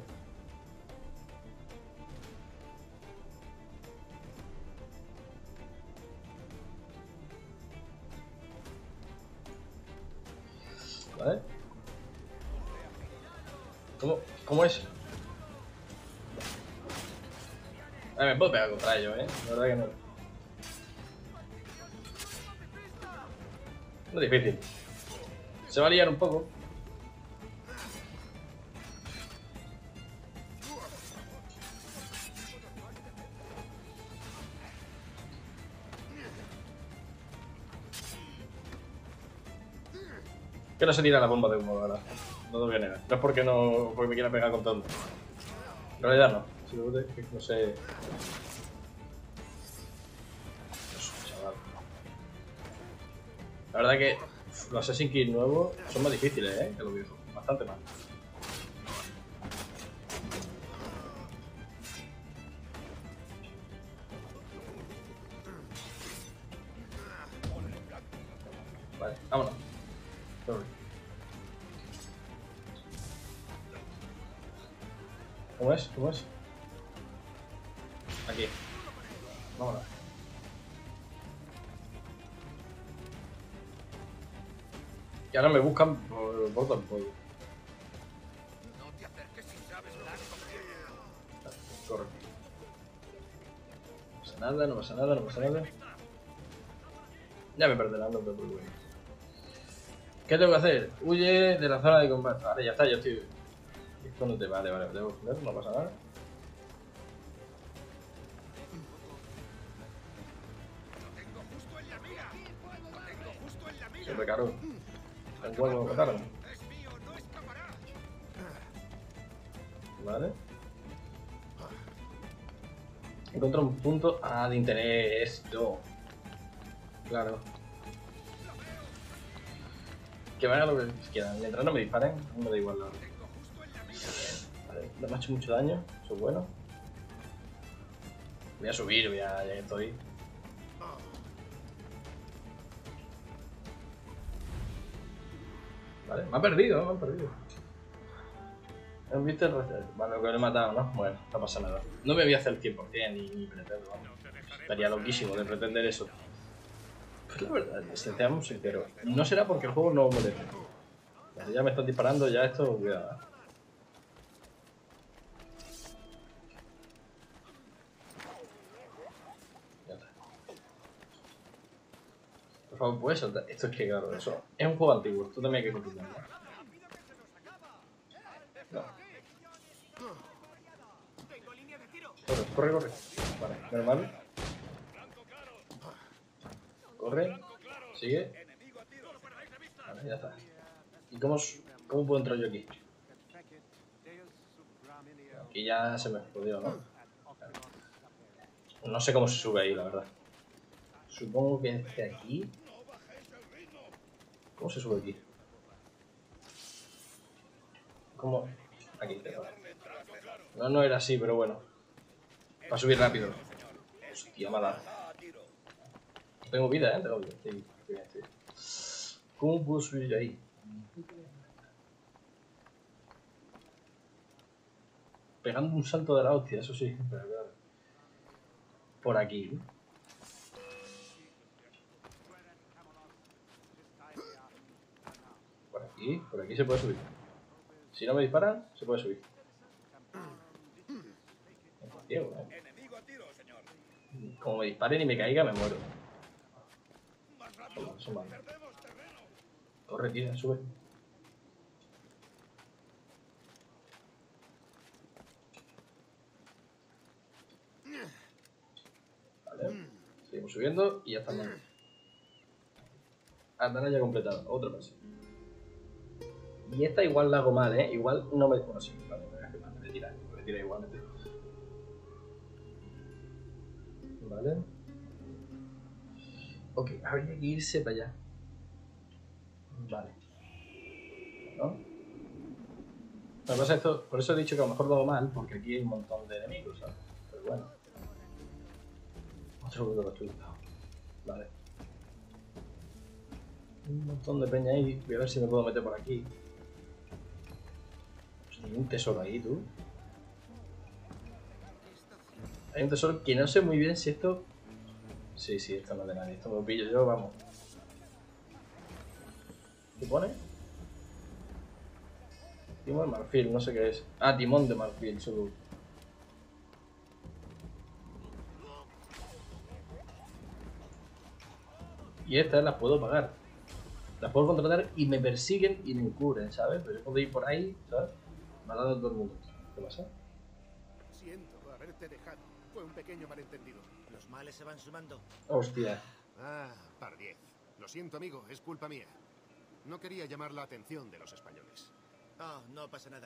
¿Vale? ¿Cómo, cómo es? A ver, me puedo pegar contra ellos, ¿eh? La verdad que no. No es difícil. Se va a liar un poco. Que no se tira la bomba de humo, la verdad. No lo voy a negar. No es porque no porque me quiera pegar con todo. En realidad no. Simplemente no sé. Dios, chaval. La verdad que los Assassin's Creed nuevos son más difíciles, ¿eh? Que los viejos. Bastante más. Vale, vámonos. Sorry. ¿Cómo es? ¿Cómo es? Aquí. Vámonos. Y ahora me buscan por, por todo el pollo. No te acerques si sabes lo que Corre. No pasa nada, no pasa nada, no pasa nada. Ya me perderán, no me preocupes. ¿Qué tengo que hacer? Huye de la zona de combate. Vale, ya está, ya estoy. Esto no te vale, vale, debo poner, no pasa nada. Qué recaro. El huevo de matarme. Vale. Encontré un punto ah, de interés. Esto. Claro. Que me hagan lo que quieran. Mientras no me disparen, no me da igual nada. Vale, no me ha hecho mucho daño. Eso es bueno. Voy a subir, voy a, ya que estoy. Vale, me ha perdido, me ha perdido. ¿Has visto el resto? Vale, lo que lo he matado, ¿no? Bueno, no pasa nada. No me voy a hacer el cien por cien ni, ni pretendo, vamos. Estaría loquísimo de pretender eso. Pues la verdad, seamos sinceros, no será porque el juego no me merece. Ya me están disparando, ya esto, cuidado. Ya está. Por favor, ¿puedes saltar? Esto es que claro, eso. Es un juego antiguo, esto también hay que completarlo. No. Corre, corre, corre. Vale, normal. Corre. Sigue. Vale, ya está. ¿Y cómo, cómo puedo entrar yo aquí? Aquí ya se me jodió, ¿no? No sé cómo se sube ahí, la verdad. Supongo que desde aquí... ¿Cómo se sube aquí? ¿Cómo? Aquí, pero... No, no era así, pero bueno. Para subir rápido. Hostia, mala. Tengo vida, ¿eh? Tengo vida. Sí, sí, sí. ¿Cómo puedo subir yo ahí? Pegando un salto de la hostia, eso sí. Pero claro. Por aquí. Por aquí. Por aquí se puede subir. Si no me disparan, se puede subir. Ciego, ¿eh? Como me disparen y me caiga, me muero. Toma, eso manda. Corre, tira, sube. Vale. Seguimos subiendo y ya estamos. Atalaya completada. Otra fase. Y esta igual la hago mal, ¿eh? Igual no me... Bueno, sí, vale, me voy a tirar. Me voy a tirar igualmente. Vale. Ok, habría que irse para allá. Vale. ¿No? Lo que pasa es esto, por eso he dicho que a lo mejor lo hago mal, porque aquí hay un montón de enemigos, ¿sabes? Pero bueno. Otro grupo de estudio. Vale. Un montón de peña ahí. Voy a ver si me puedo meter por aquí. Pues hay un tesoro ahí, tú. Hay un tesoro que no sé muy bien si esto... Sí, sí, esto no es de nadie. Esto me lo pillo yo, vamos. ¿Qué pone? Timón de marfil, no sé qué es. Ah, timón de marfil, solo. Y estas las puedo pagar. Las puedo contratar y me persiguen y me encubren, ¿sabes? Pero yo puedo ir por ahí, ¿sabes? Matando a todo el mundo. ¿Qué pasa? Siento haberte dejado. Fue un pequeño malentendido. Los males se van sumando. Hostia. Ah, par diez. Lo siento, amigo, es culpa mía. No quería llamar la atención de los españoles. Oh, no pasa nada.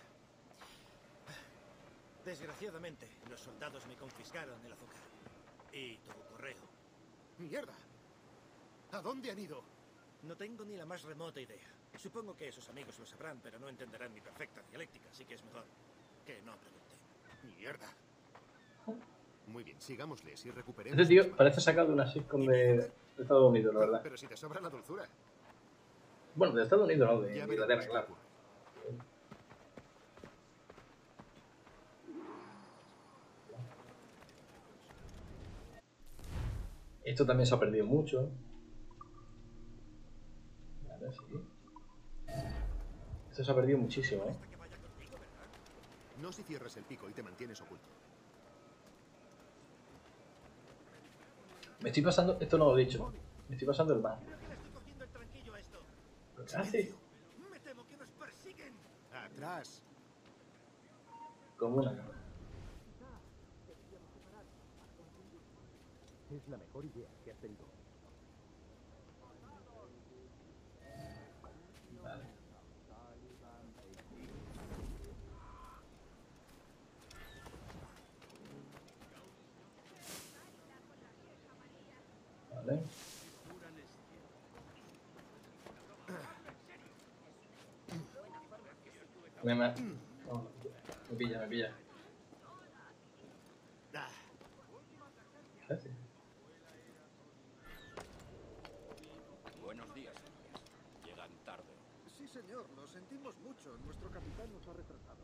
Desgraciadamente, los soldados me confiscaron el azúcar. Y tu correo. ¡Mierda! ¿A dónde han ido? No tengo ni la más remota idea. Supongo que sus amigos lo sabrán, pero no entenderán mi perfecta dialéctica, así que es mejor que no pregunten. ¡Mierda! Muy bien, sigámosles y recuperemos... Este tío parece sacado de una sitcom de, de Estados Unidos, la verdad. Pero si te sobra la dulzura. Bueno, de Estados Unidos no, de Inglaterra, claro. Esto también se ha perdido mucho. Vale, sí. Esto se ha perdido muchísimo, ¿eh? No si cierras el pico y te mantienes oculto. Me estoy pasando... Esto no lo he dicho. Me estoy pasando el mal. ¿Qué hace? Me temo que nos persiguen. ¡Atrás! Como una cabra. Es la mejor idea que has tenido. Vale. Vale. Me, me, oh, me pilla, me pilla. Gracias. Buenos días, señores. Llegan tarde. Sí, señor, lo sentimos mucho. Nuestro capitán nos ha retrasado.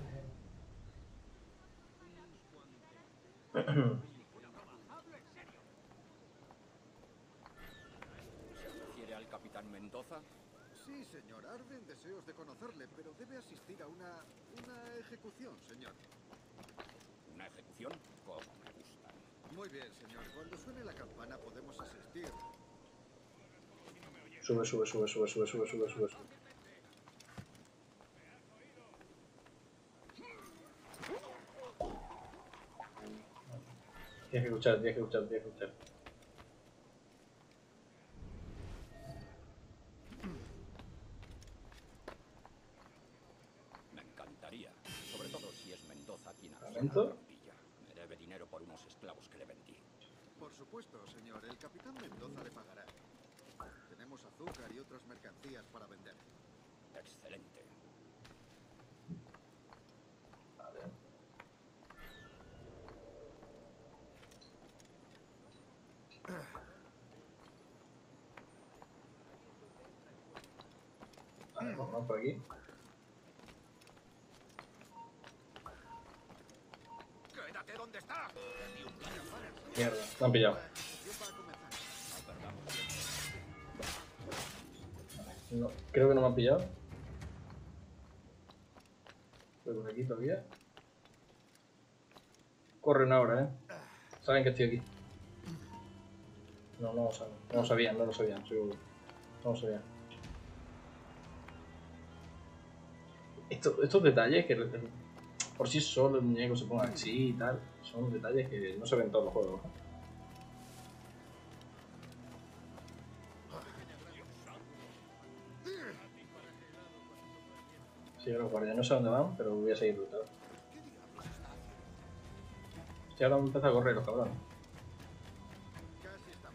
¿Se refiere al capitán Mendoza? Sí, señor. Arden deseos de conocerle, pero debe asistir a una... una ejecución, señor. ¿Una ejecución? Como me gusta. Muy bien, señor. Cuando suene la campana podemos asistir. Sube, sube, sube, sube, sube, sube, sube, sube, sube. Tienes que escuchar, tienes que escuchar, tienes que escuchar. Me encantaría, sobre todo si es Mendoza quien hace la ¿Lamento? trampilla. Me debe dinero por unos esclavos que le vendí. Por supuesto, señor. El capitán Mendoza le pagará. Tenemos azúcar y otras mercancías para vender. Excelente. Vale, vamos por aquí. ¡Quédate donde está! Mierda, me han pillado. No, creo que no me han pillado. Voy por aquí todavía. Corren ahora, eh. Saben que estoy aquí. No, no lo saben. No lo sabían, no lo sabían, seguro. No lo sabían. Esto, estos detalles que por sí solo el muñeco se ponga así y tal, son detalles que no se ven en todos los juegos, ¿no? Sí, los guardianes no sé dónde van, pero voy a seguir lutando. Hostia, ahora empieza a correr los cabrones. Casi estamos.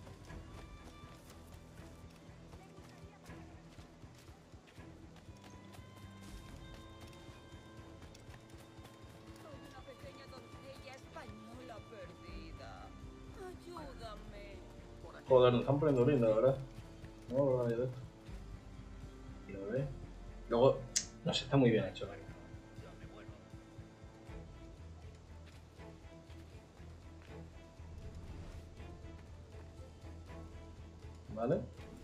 Soy una pequeña doncella española perdida. Ayúdame. Joder, nos están poniendo lindo, la verdad. No, no, no, de esto. Y lo ve. Luego, no sé, está muy bien hecho. ¿Vale?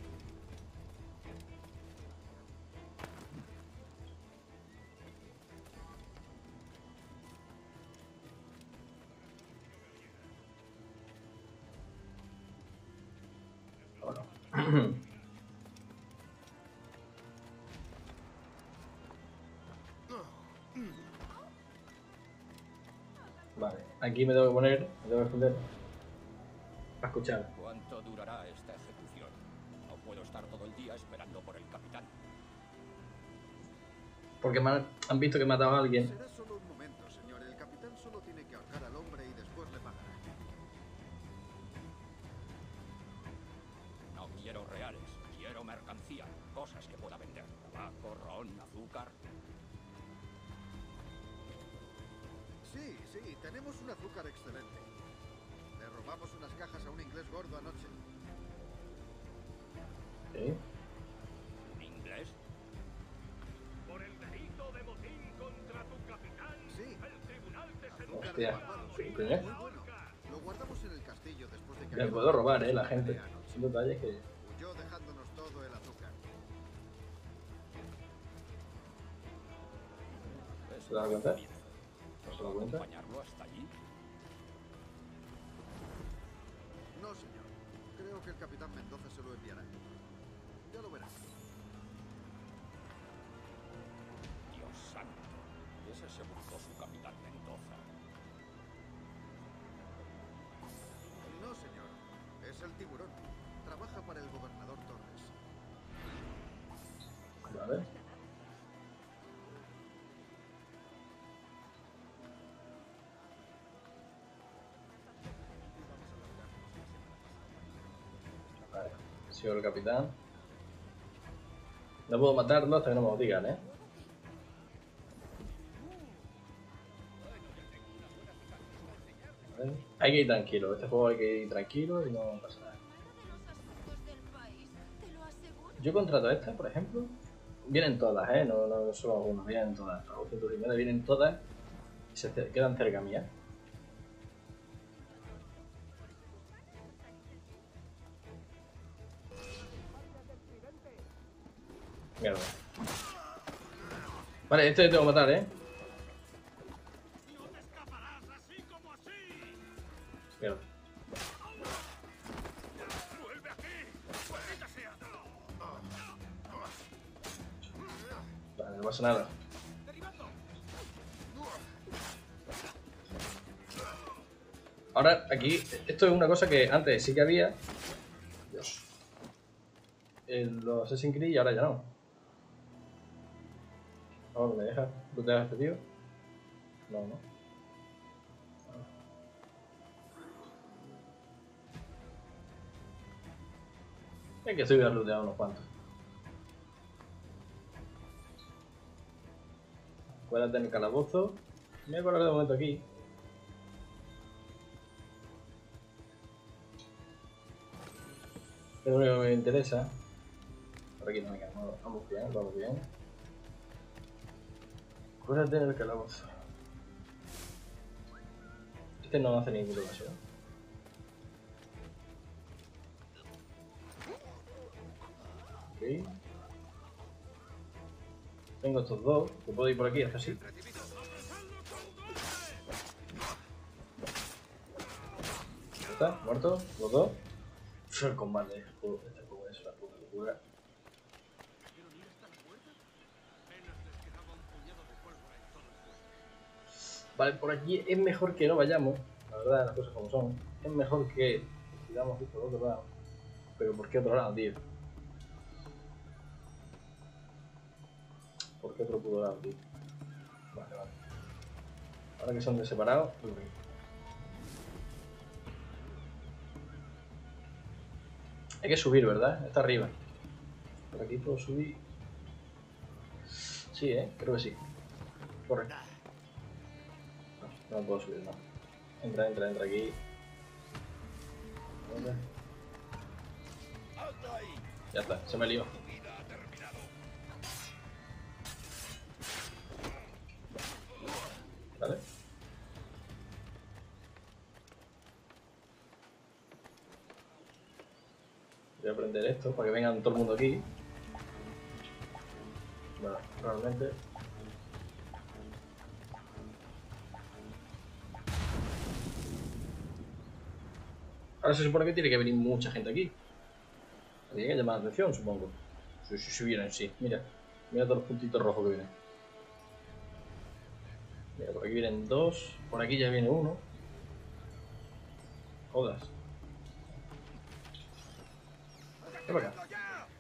Bueno. Vale, aquí me tengo que poner, me tengo que esconder para escuchar. ¿Cuánto durará esta ejecución? No puedo estar todo el día esperando por el capitán. Porque me han, han visto que he matado a alguien. Será solo un momento, señor. El capitán solo tiene que ahorcar al hombre y después le pagará. No quiero reales, quiero mercancía, cosas que pueda vender. Tabaco, ron, azúcar. Sí, sí, tenemos un azúcar excelente. Le robamos unas cajas a un inglés gordo anoche. ¿Sí? ¿Un inglés? Por el delito de motín contra tu capitán, sí. El tribunal te Hostia, ¿sí, coño? Muy bueno. Lo guardamos en el castillo después de que... Me puedo robar, eh, la gente. Son detalles que... Huyó dejándonos todo el azúcar. ¿Se da cuenta? ¿No se da cuenta? ¿Acompañarlo hasta allí? No, señor. Creo que el capitán Mendoza se lo enviará. Ya lo verás. Dios santo, ese se buscó su capitán Mendoza. No, señor. Es el tiburón. Trabaja para el gobernador Torres. Vale. Vale, sigo el capitán. No puedo matarlo hasta que no me lo digan, ¿eh? Vale. Hay que ir tranquilo, este juego hay que ir tranquilo y no pasa nada. Yo contrato a esta, por ejemplo. Vienen todas, ¿eh? No, no solo algunas, vienen todas. A doscientos cincuenta vienen todas y se quedan cerca mía. Mierda. Vale, este le tengo que matar, ¿eh? Mierda. Vale, no pasa nada. Ahora, aquí, esto es una cosa que antes sí que había. Dios. En los Assassin's Creed y ahora ya no. Ahora me deja lootear a este tío. No, no. Es que estoy voy a lootear unos cuantos. Acuérdate en el calabozo. Me voy a colar de momento aquí. Es lo único que me interesa. Por aquí no me queda, vamos bien, vamos bien. Acuérdate en el calabozo. Este no hace ningún caso. Ok. Tengo estos dos, que puedo ir por aquí, hacer así. Ya está, muertos, los dos. Uf, el combate, este juego, este juego es una puta locura. Vale, por aquí es mejor que no vayamos, la verdad, las cosas como son. Es mejor que sigamos aquí por otro lado. Pero ¿por qué otro lado, tío? ¿Por qué otro puto lado, tío? Vale, vale. Ahora que son de separados, pues bien. Hay que subir, ¿verdad? Está arriba. Por aquí puedo subir. Sí, ¿eh? Creo que sí. Corre. No, no puedo subir, no. Entra, entra, entra aquí. ¿Dónde? Ya está, se me lió. Vale. Voy a prender esto para que vengan todo el mundo aquí. Bueno, realmente. Ahora se supone que tiene que venir mucha gente aquí. Tiene que llamar la atención, supongo. Si, si, si vienen, sí. Mira. Mira todos los puntitos rojos que vienen. Mira, por aquí vienen dos. Por aquí ya viene uno. Jodas. Ven para acá.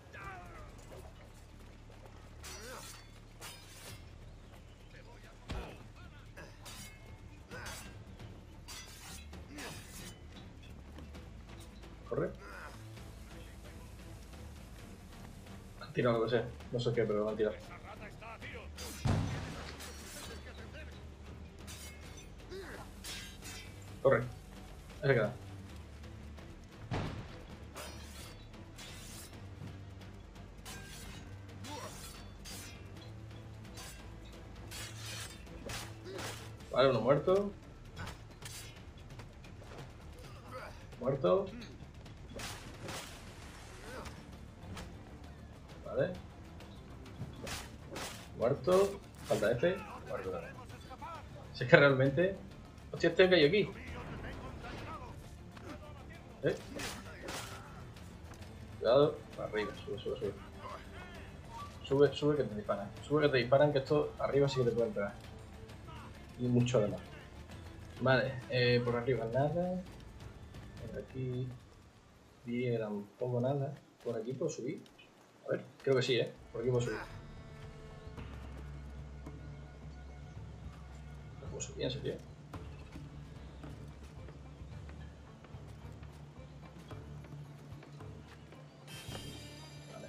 Corre. Han tirado lo que sé. No sé qué, pero lo han tirado. Corre. Ahí se queda. Vale, uno muerto. Muerto. Vale. Muerto. Falta este. Muerto. Si es que realmente... Hostia, este que hay aquí. ¿Eh? Cuidado. Para arriba. Sube, sube, sube. Sube, sube que te disparan. Sube que te disparan, que esto arriba sí que te pueden pegar. Y mucho además. Vale, eh, por arriba nada. Por aquí bien, tampoco nada. Por aquí puedo subir. A ver, creo que sí, eh. Por aquí puedo subir. No puedo subir, en serio. Vale.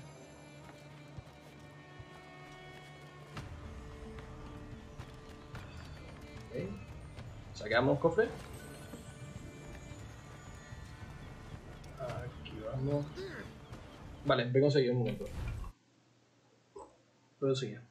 Ok. Sacamos cofre. Aquí vamos. Vale, voy a conseguir un momento. Puedo seguir.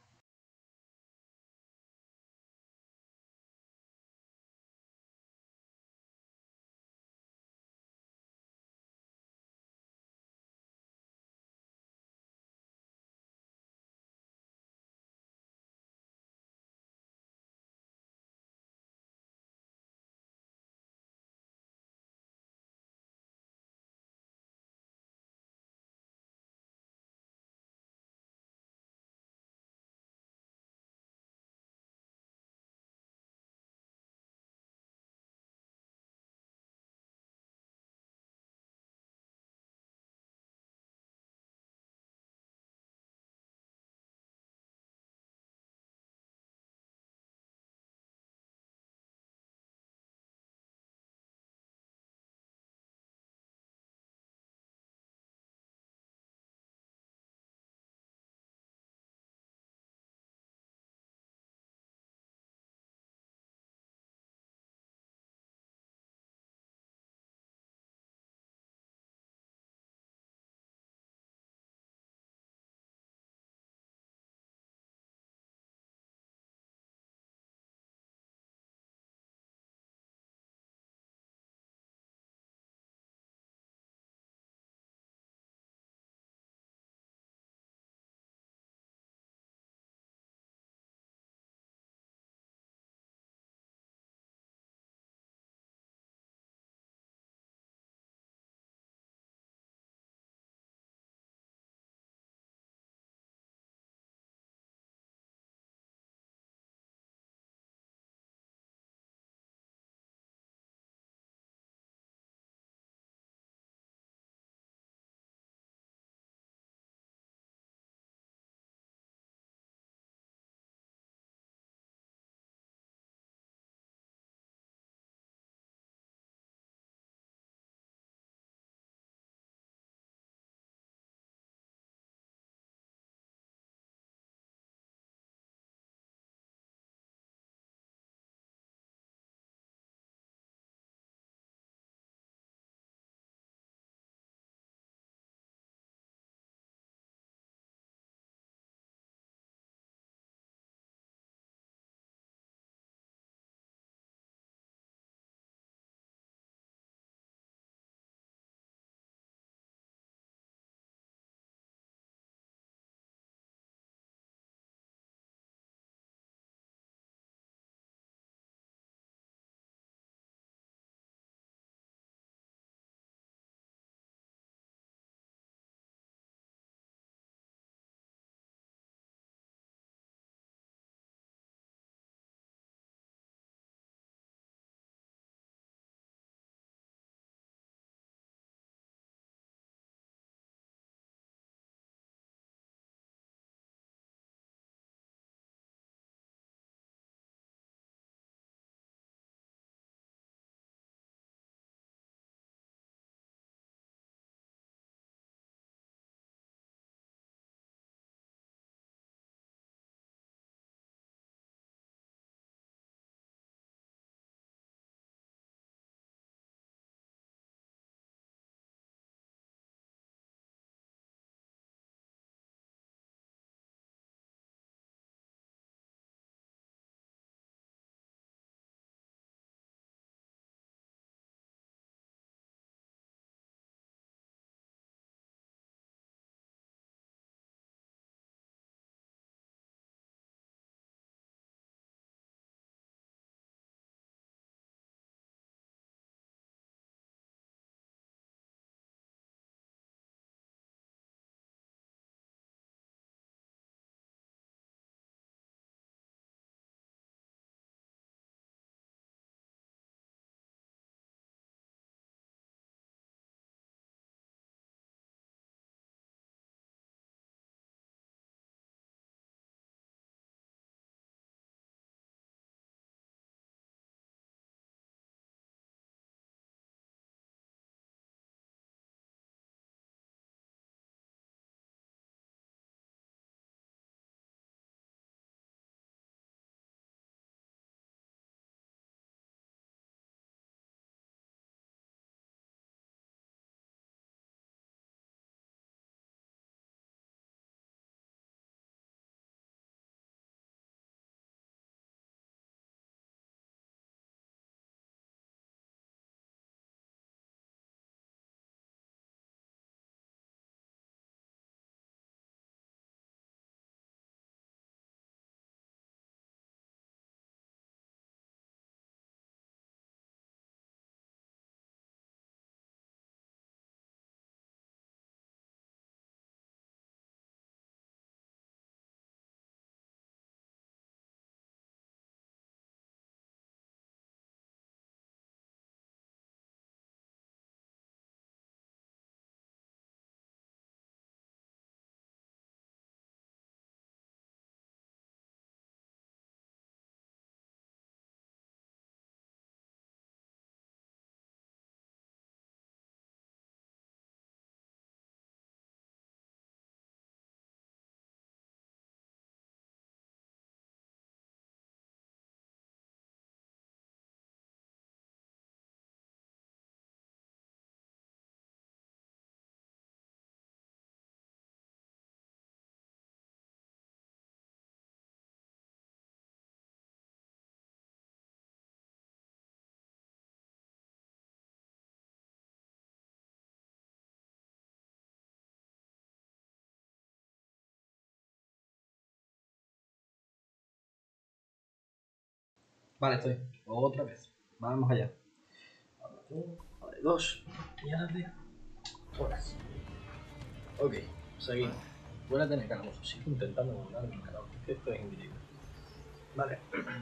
Vale, estoy. Otra vez. Vamos allá. Vale, dos. Y ahora de horas. Ok, seguimos. Voy a tener calabozo. Sigo intentando volar mi calabozo. Esto es increíble. Vale.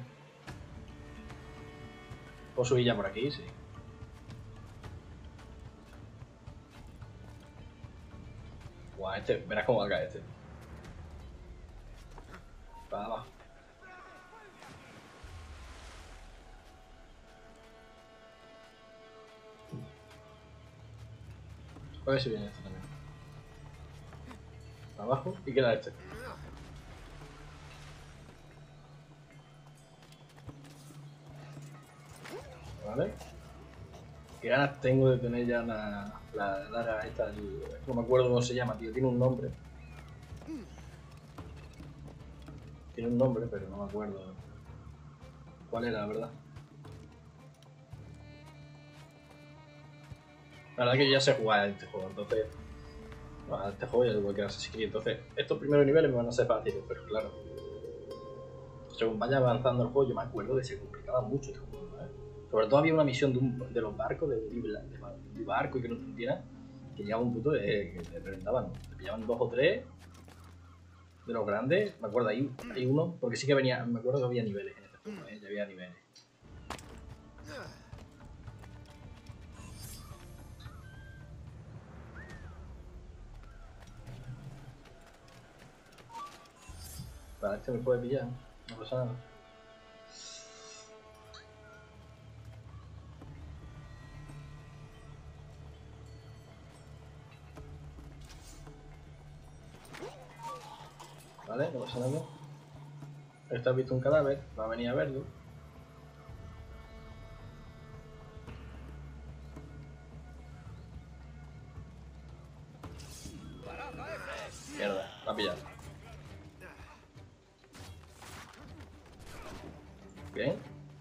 ¿Puedo subir ya por aquí? Sí. Guau, este, verás cómo va a caer este. Para abajo. A ver si viene este también. Para abajo y queda este. Vale. Qué ganas tengo de tener ya la, la daga esta, el, no me acuerdo cómo se llama, tío, tiene un nombre. Tiene un nombre, pero no me acuerdo cuál era, la verdad. La verdad que yo ya sé jugar a este juego, entonces... Bueno, a este juego ya igual que a Assassin's Creed, entonces estos primeros niveles me van a ser fáciles, pero claro... Según vaya avanzando el juego, yo me acuerdo de que se complicaba mucho este juego, ¿eh? Sobre todo había una misión de, un, de los barcos, de un, de un barco y que no te entiendan, que llegaba a un punto de que te reventaban, te pillaban dos o tres de los grandes, me acuerdo, hay, hay uno, porque sí que venía, me acuerdo que había niveles en este juego, ¿eh? Ya había niveles. Vale, este me puede pillar, no pasa nada. Vale, no pasa nada. Este ha visto un cadáver, va a venir a verlo. Mierda, me ha pillado. Bien.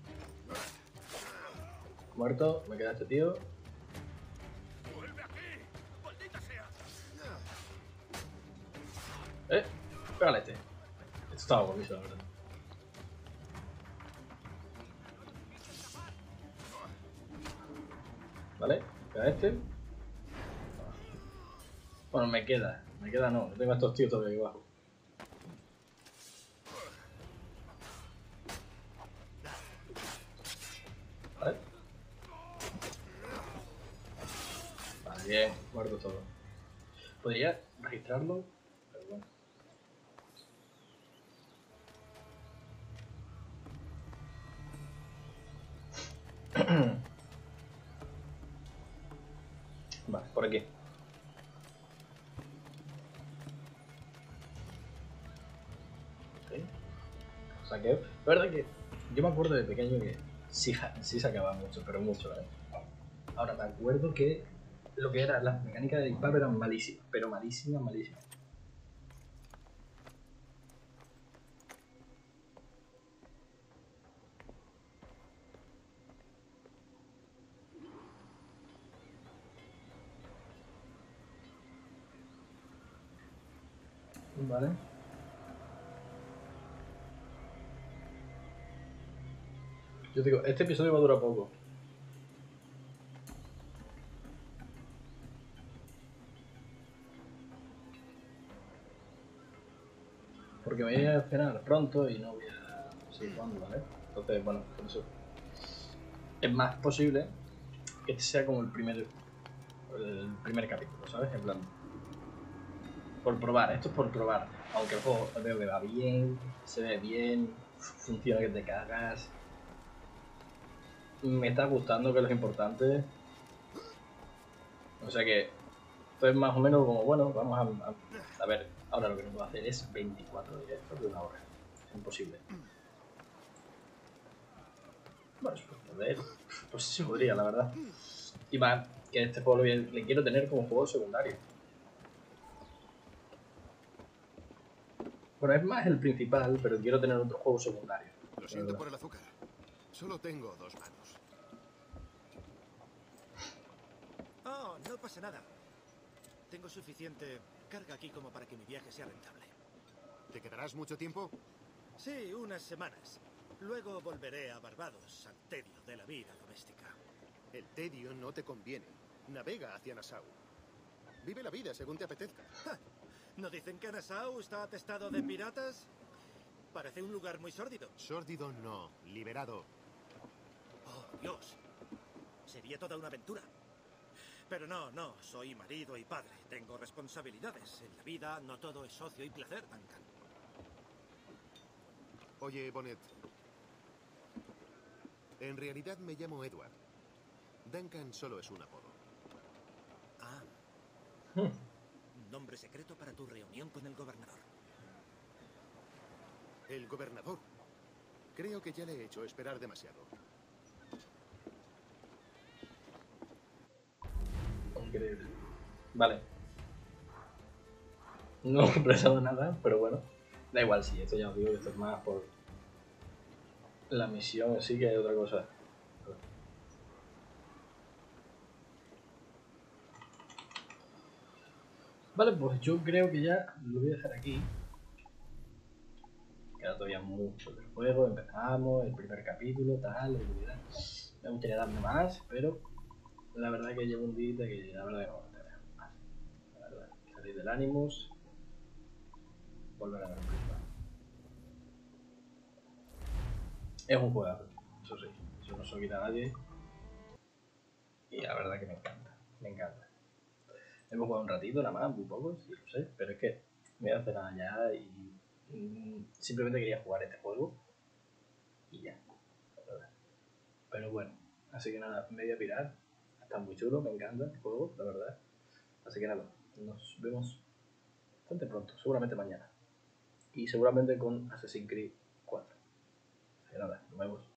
Muerto, me queda este tío. Eh, pégale a este. Esto estaba bonito, la verdad. Vale, pega a este. Bueno, me queda. Me queda no, tengo a estos tíos todavía aquí abajo. Vale. Vale, bien, muerto todo. Podría registrarlo, pero bueno. Vale, por aquí. O sea que, la verdad que yo me acuerdo de pequeño que sí, sí sacaba mucho, pero mucho, ¿eh? Ahora me acuerdo que lo que era las mecánicas de disparo eran malísimas, pero malísimas, malísimas. Vale. Yo digo, este episodio va a durar poco. Porque me voy a cenar pronto y no voy a seguir jugando, ¿vale? Entonces, bueno, por eso es más posible que este sea como el primer el primer capítulo, ¿sabes? En plan, por probar, esto es por probar. Aunque el juego veo que va bien, se ve bien, funciona que te cagas. Me está gustando, que es lo importante. O sea que esto es más o menos como, bueno, vamos a, a, a ver. Ahora lo que no puedo hacer es veinticuatro directos de una hora. Es imposible. Bueno, pues, pues sí se podría, la verdad. Y más, que este juego le, le quiero tener como juego secundario. Bueno, es más el principal, pero quiero tener otro juego secundario. Lo siento por el azúcar. Solo tengo dos manos. Oh, no pasa nada. Tengo suficiente carga aquí como para que mi viaje sea rentable. ¿Te quedarás mucho tiempo? Sí, unas semanas. Luego volveré a Barbados, al tedio de la vida doméstica. El tedio no te conviene. Navega hacia Nassau. Vive la vida según te apetezca. Ja, ¿no dicen que Nassau está atestado de piratas? Parece un lugar muy sórdido. Sórdido no, liberado. Oh, Dios. Sería toda una aventura. Pero no, no, soy marido y padre. Tengo responsabilidades. En la vida no todo es ocio y placer, Duncan. Oye, Bonnet. En realidad me llamo Edward. Duncan solo es un apodo. Ah. Nombre secreto para tu reunión con el gobernador. El gobernador. Creo que ya le he hecho esperar demasiado. Increíble. Vale. No he expresado nada, pero bueno. Da igual, sí, esto ya os digo que esto es más por la misión en sí que hay otra cosa. Vale, pues yo creo que ya lo voy a dejar aquí. Queda todavía mucho del juego, empezamos el primer capítulo, tal, me gustaría darme más, pero la verdad que llevo un día que la verdad que no me gustaría más. La verdad, salir del Animus, volver a ver el principal. Es un juego, eso sí, eso no se lo quita a nadie. Y la verdad que me encanta, me encanta. Hemos jugado un ratito nada más, muy poco, sí lo sé, pero es que me voy a hacer nada ya y mm, simplemente quería jugar este juego y ya, la verdad. Pero bueno, así que nada, me voy a pirar. Está muy chulo, me encanta el juego, la verdad. Así que nada, nos vemos bastante pronto, seguramente mañana. Y seguramente con Assassin's Creed cuatro. Así que nada, nos vemos.